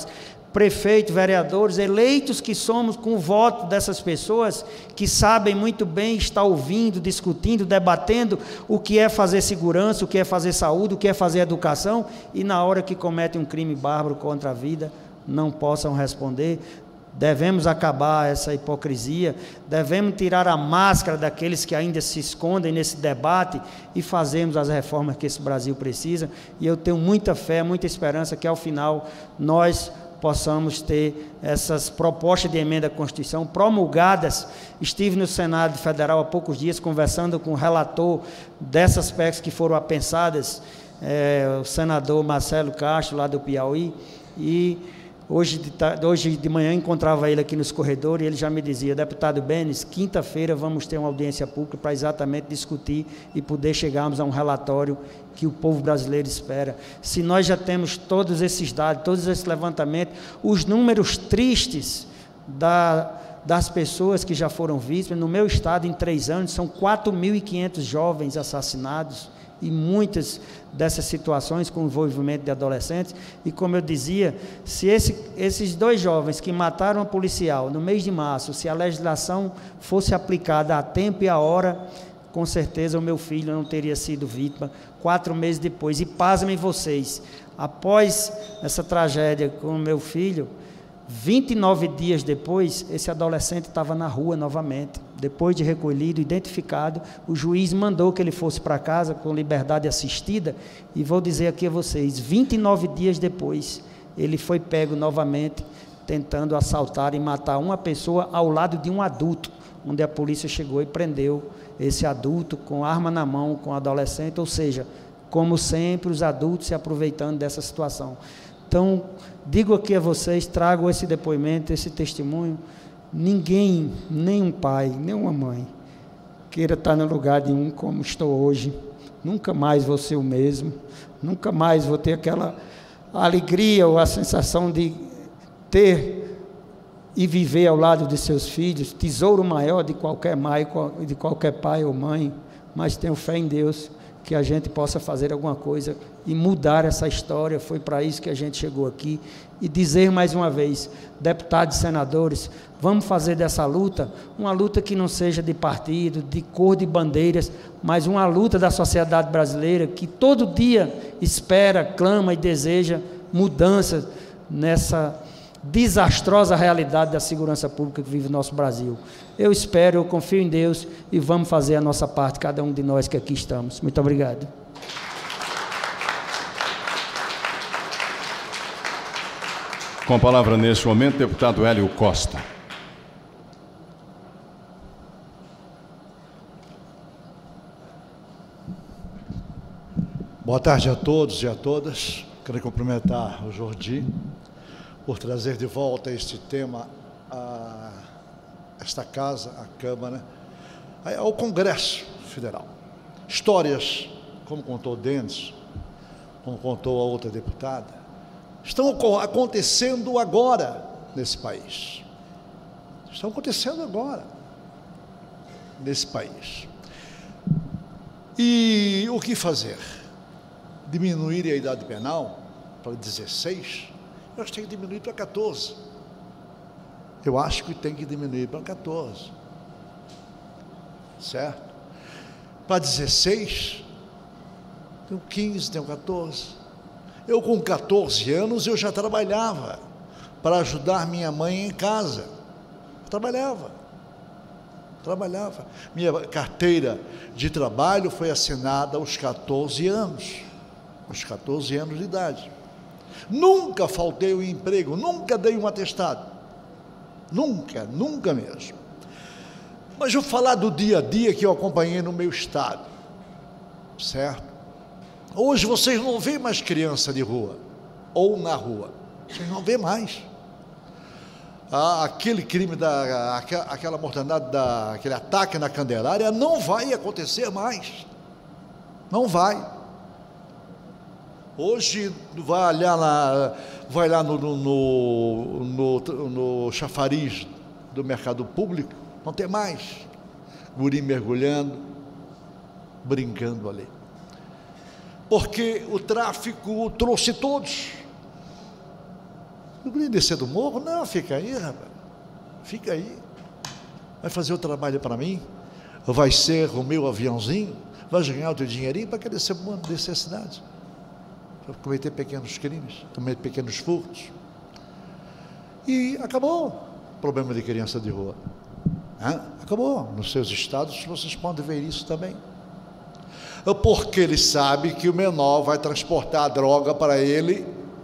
prefeito, vereadores, eleitos que somos com o voto dessas pessoas que sabem muito bem estar ouvindo, discutindo, debatendo o que é fazer segurança, o que é fazer saúde, o que é fazer educação, e na hora que cometem um crime bárbaro contra a vida, não possam responder. Devemos acabar essa hipocrisia, devemos tirar a máscara daqueles que ainda se escondem nesse debate e fazermos as reformas que esse Brasil precisa. E eu tenho muita fé, muita esperança que ao final nós possamos ter essas propostas de emenda à Constituição promulgadas. Estive no Senado Federal há poucos dias conversando com o relator dessas PECs que foram apensadas, o senador Marcelo Castro, lá do Piauí, e hoje de manhã encontrava ele aqui nos corredores e ele já me dizia: deputado Benes, quinta-feira vamos ter uma audiência pública para exatamente discutir e poder chegarmos a um relatório que o povo brasileiro espera. Se nós já temos todos esses dados, todos esses levantamentos, os números tristes das pessoas que já foram vítimas, no meu estado em 3 anos são 4.500 jovens assassinados, e muitas dessas situações com envolvimento de adolescentes. E como eu dizia, se esses 2 jovens que mataram a policial no mês de março, se a legislação fosse aplicada a tempo e a hora, com certeza o meu filho não teria sido vítima 4 meses depois. E pasmem vocês, após essa tragédia com o meu filho, 29 dias depois, esse adolescente estava na rua novamente. Depois de recolhido, identificado, o juiz mandou que ele fosse para casa com liberdade assistida, e vou dizer aqui a vocês, 29 dias depois, ele foi pego novamente, tentando assaltar e matar uma pessoa ao lado de um adulto, onde a polícia chegou e prendeu esse adulto com arma na mão, com o adolescente, ou seja, como sempre, os adultos se aproveitando dessa situação. Então, digo aqui a vocês, trago esse depoimento, esse testemunho. Ninguém, nem um pai, nem uma mãe, queira estar no lugar de um como estou hoje. Nunca mais vou ser o mesmo, nunca mais vou ter aquela alegria ou a sensação de ter e viver ao lado de seus filhos, tesouro maior de qualquer pai ou mãe, mas tenho fé em Deus, que a gente possa fazer alguma coisa e mudar essa história. Foi para isso que a gente chegou aqui. E dizer mais uma vez, deputados e senadores, vamos fazer dessa luta uma luta que não seja de partido, de cor de bandeiras, mas uma luta da sociedade brasileira que todo dia espera, clama e deseja mudanças nessa desastrosa realidade da segurança pública que vive o nosso Brasil. Eu espero, eu confio em Deus e vamos fazer a nossa parte, cada um de nós que aqui estamos. Muito obrigado. Com a palavra neste momento, deputado Hélio Costa. Boa tarde a todos e a todas. Quero cumprimentar o Jordi por trazer de volta este tema a esta casa, a Câmara, ao Congresso Federal. Histórias, como contou o Denis, como contou a outra deputada, estão acontecendo agora nesse país. Estão acontecendo agora nesse país. E o que fazer? Diminuir a idade penal para 16? Eu acho que tem que diminuir para 14. Eu acho que tem que diminuir para 14. Certo? Para 16, tenho 15, tenho 14. Eu com 14 anos, eu já trabalhava para ajudar minha mãe em casa. Trabalhava. Minha carteira de trabalho foi assinada aos 14 anos. Aos 14 anos de idade. Nunca faltei o emprego, nunca dei um atestado. Nunca mesmo. Mas eu vou falar do dia a dia que eu acompanhei no meu estado. Certo? Hoje vocês não vê mais criança de rua, ou na rua. Vocês não vê mais. Aquele crime, aquela mortandade, aquele ataque na Candelária não vai acontecer mais. Não vai. Hoje vai lá no chafariz do mercado público, não tem mais guri mergulhando, brincando ali. Porque o tráfico trouxe todos. Eu queria descer do morro. Não, fica aí, rapaz. Fica aí. Vai fazer o trabalho para mim. Vai ser o meu aviãozinho. Vai ganhar o teu dinheirinho para querer descer a cidade. Para cometer pequenos crimes, cometer pequenos furtos. E acabou o problema de criança de rua. Acabou. Nos seus estados vocês podem ver isso também. Porque ele sabe que o menor vai transportar a droga para ele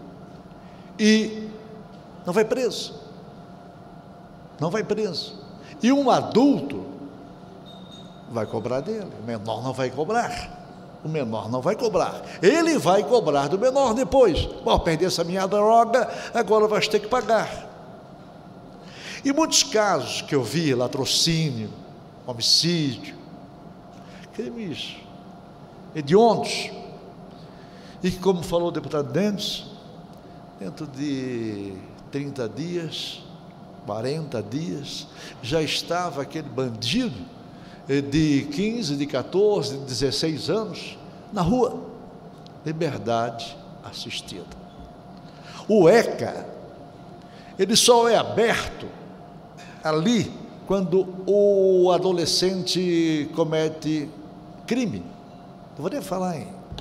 e não vai preso. Não vai preso. E um adulto vai cobrar dele. O menor não vai cobrar. O menor não vai cobrar. Ele vai cobrar do menor depois. Bom, perder essa minha droga, agora vai ter que pagar. E muitos casos que eu vi, latrocínio, homicídio, crimes hediondos, e que, como falou o deputado Dennis, dentro de 30 dias, 40 dias, já estava aquele bandido de 15, de 14, de 16 anos na rua. Liberdade assistida. O ECA, ele só é aberto ali quando o adolescente comete crime. Eu vou nem falar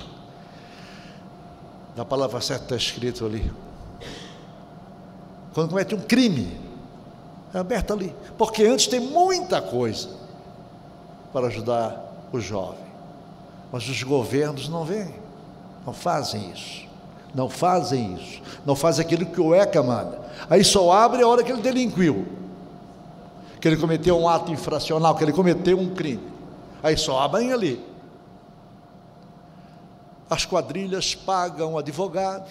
da palavra certa está escrito ali. Quando comete um crime, é aberto ali. Porque antes tem muita coisa para ajudar o jovem. Mas os governos não veem, não fazem isso. Não fazem isso. Não fazem aquilo que o ECA manda. Aí só abre a hora que ele delinquiu. Que ele cometeu um ato infracional, que ele cometeu um crime. Aí só abrem ali. As quadrilhas pagam advogados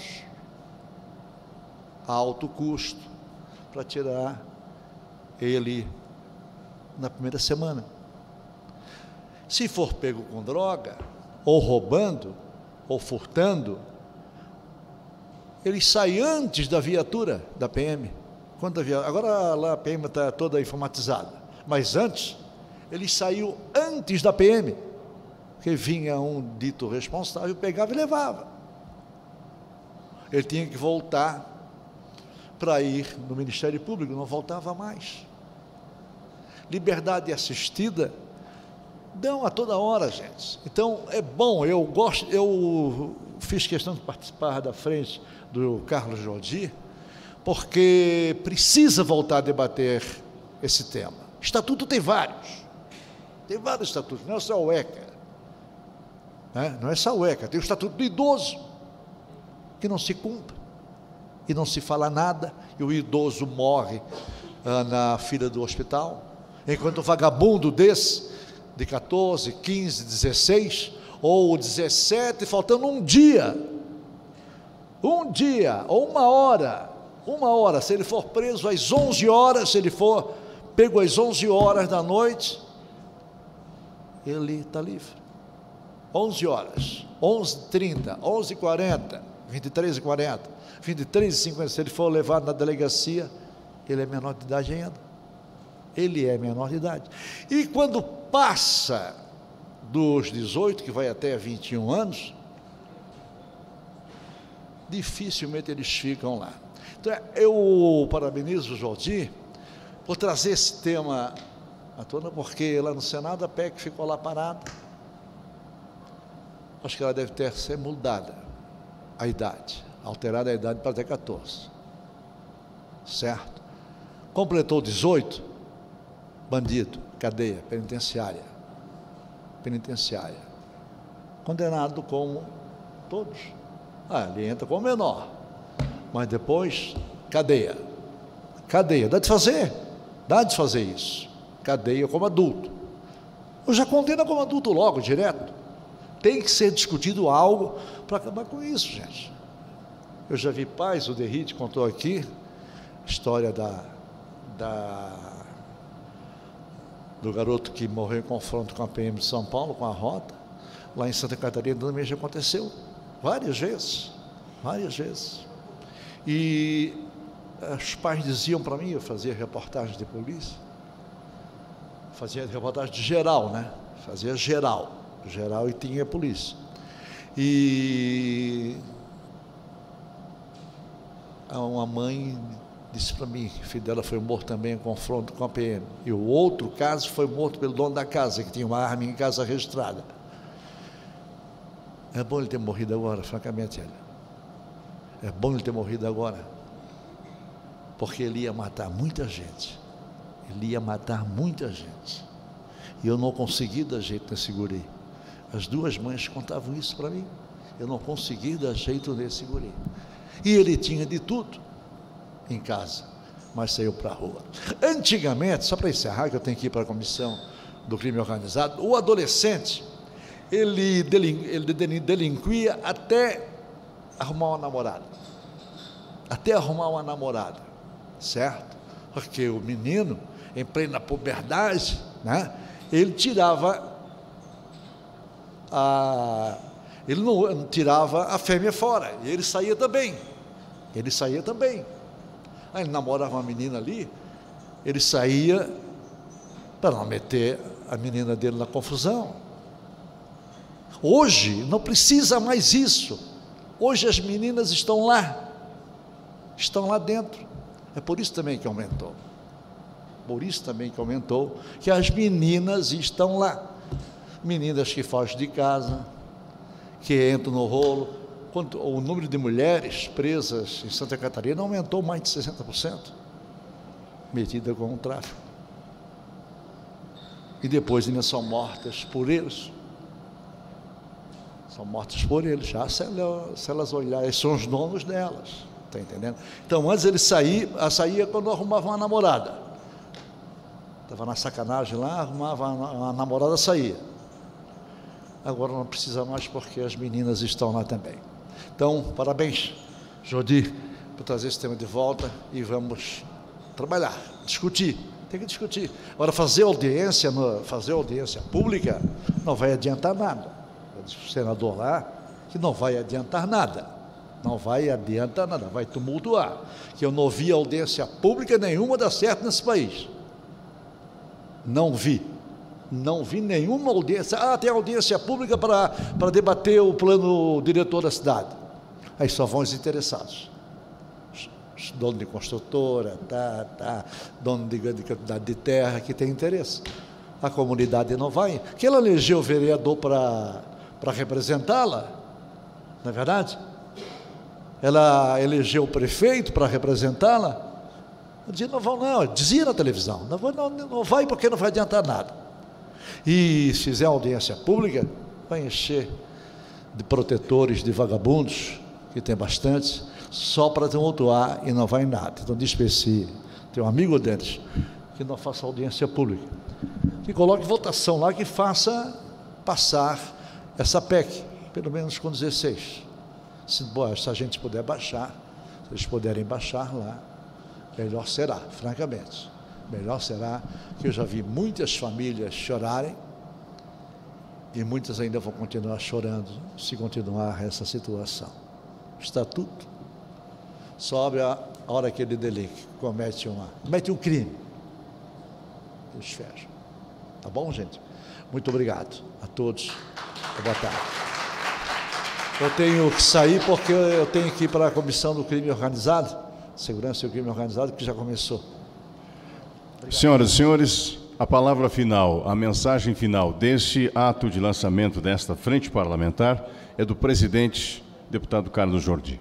a alto custo para tirar ele na primeira semana. Se for pego com droga, ou roubando, ou furtando, ele sai antes da viatura da PM. Agora lá a PM está toda informatizada, mas antes, ele saiu antes da PM, porque vinha um dito responsável, pegava e levava. Ele tinha que voltar para ir no Ministério Público, não voltava mais. Liberdade assistida dão a toda hora, gente. Então é bom, eu fiz questão de participar da frente do Carlos Jordi, porque precisa voltar a debater esse tema. Estatuto tem vários estatutos, não é só o ECA, né? Não é só o ECA, tem o Estatuto do Idoso, que não se cumpre, e não se fala nada, e o idoso morre na fila do hospital, enquanto o vagabundo desse, de 14, 15, 16, ou 17, faltando um dia, ou uma hora, se ele for preso às 11 horas, se ele for pego às 11 horas da noite, ele está livre. 11 horas, 11h30, 11h40, 23h40, 23h50, se ele for levado na delegacia, ele é menor de idade ainda. Ele é menor de idade. E quando passa dos 18, que vai até 21 anos, dificilmente eles ficam lá. Então, eu parabenizo o Jordi por trazer esse tema à tona, porque lá no Senado a PEC ficou lá parada. Acho que ela deve ser mudada a idade, alterada a idade para até 14. Certo? Completou 18, bandido, cadeia, penitenciária. Condenado como todos. Ele entra como menor, mas depois, cadeia, dá de fazer isso, cadeia como adulto, eu já condeno como adulto logo, direto. Tem que ser discutido algo para acabar com isso, gente. Eu já vi pais, o Derrite contou aqui, a história do garoto que morreu em confronto com a PM de São Paulo, com a Rota, lá em Santa Catarina, também já aconteceu, várias vezes, e os pais diziam para mim, eu fazia reportagem de polícia, fazia reportagem de geral, né? Fazia geral e tinha polícia, e uma mãe disse para mim que o filho dela foi morto também em confronto com a PM. E o outro caso foi morto pelo dono da casa, que tinha uma arma em casa registrada. É bom ele ter morrido agora, francamente, é bom ele ter morrido agora, porque ele ia matar muita gente. Ele ia matar muita gente. E eu não consegui dar jeito nesse guri. As duas mães contavam isso para mim. Eu não consegui dar jeito nesse guri. E ele tinha de tudo em casa, mas saiu para a rua. Antigamente, só para encerrar, que eu tenho que ir para a comissão do crime organizado, o adolescente, ele delinquia até arrumar uma namorada. Até arrumar uma namorada, certo? Porque o menino, em plena puberdade, né, ele tirava ele não tirava a fêmea fora, e ele saía também. Ele saía também. Aí ele namorava uma menina ali, ele saía para não meter a menina dele na confusão. Hoje não precisa mais isso. Hoje as meninas estão lá dentro. É por isso também que aumentou. Por isso também que aumentou, que as meninas estão lá. Meninas que fogem de casa, que entram no rolo. O número de mulheres presas em Santa Catarina aumentou mais de 60%, metida com o tráfico. E depois ainda são mortas por eles. São mortas por eles, já se elas olharem, são os donos delas, está entendendo? Então antes ele saía quando arrumava uma namorada. Estava na sacanagem lá, arrumava uma namorada, saía. Agora não precisa mais porque as meninas estão lá também. Então, parabéns, Jordi, por trazer esse tema de volta e vamos trabalhar, discutir, tem que discutir. Agora, fazer audiência pública não vai adiantar nada. O senador lá, que não vai adiantar nada, vai tumultuar, que eu não vi audiência pública nenhuma dar certo nesse país. Não vi nenhuma audiência. Tem audiência pública para debater o plano diretor da cidade. Aí só vão os interessados, os donos de construtora, dono de grande quantidade de terra que tem interesse. A comunidade não vai, que ela elegeu o vereador para representá-la, não é verdade? Ela elegeu o prefeito para representá-la. Dizia, não vão não, dizia na televisão, não vai porque não vai adiantar nada. E se fizer audiência pública, vai encher de protetores, de vagabundos, que tem bastante, só para tumultuar e não vai em nada. Então diz para esse, tem um amigo deles, que não faça audiência pública, que coloque votação lá, que faça passar essa PEC, pelo menos com 16. Se a gente puder baixar, se eles puderem baixar lá, melhor será, francamente. Melhor será, que eu já vi muitas famílias chorarem e muitas ainda vão continuar chorando se continuar essa situação. Estatuto, sobre a hora que ele delinque, comete um crime, eles fecham. Tá bom, gente? Muito obrigado a todos. Boa tarde. Eu tenho que sair porque eu tenho que ir para a comissão do crime organizado, segurança e o crime organizado, que já começou. Obrigado. Senhoras e senhores, a palavra final, a mensagem final deste ato de lançamento desta frente parlamentar é do presidente, deputado Carlos Jordi.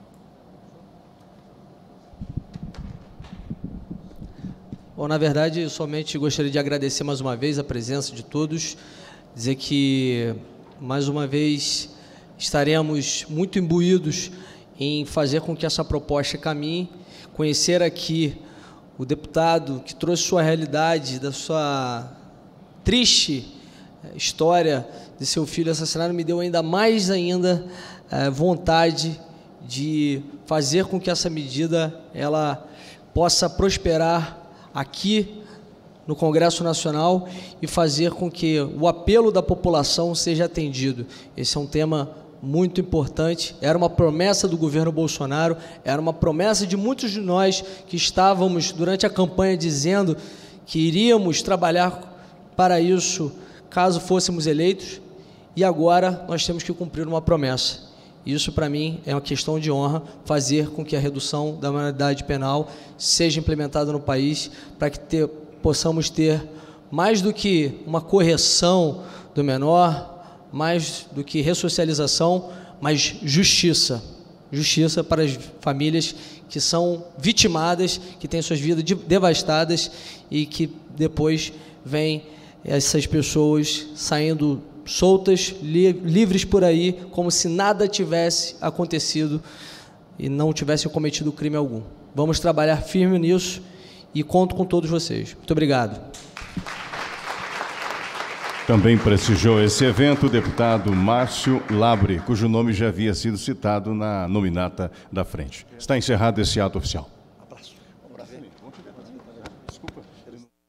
Bom, na verdade, somente gostaria de agradecer mais uma vez a presença de todos, dizer que, mais uma vez, estaremos muito imbuídos em fazer com que essa proposta caminhe, conhecer aqui o deputado que trouxe sua realidade, da sua triste história de seu filho assassinado, me deu ainda mais vontade de fazer com que essa medida ela possa prosperar aqui no Congresso Nacional e fazer com que o apelo da população seja atendido. Esse é um tema muito importante, era uma promessa do governo Bolsonaro, era uma promessa de muitos de nós que estávamos durante a campanha dizendo que iríamos trabalhar para isso caso fôssemos eleitos, e agora nós temos que cumprir uma promessa. Isso, para mim, é uma questão de honra, fazer com que a redução da maioridade penal seja implementada no país, para que possamos ter, mais do que uma correção do menor, mais do que ressocialização, mas justiça. Justiça para as famílias que são vitimadas, que têm suas vidas devastadas e que depois vêm essas pessoas saindo soltas, livres por aí, como se nada tivesse acontecido e não tivessem cometido crime algum. Vamos trabalhar firme nisso e conto com todos vocês. Muito obrigado. Também prestigiou esse evento o deputado Márcio Labre, cujo nome já havia sido citado na nominata da frente. Está encerrado esse ato oficial.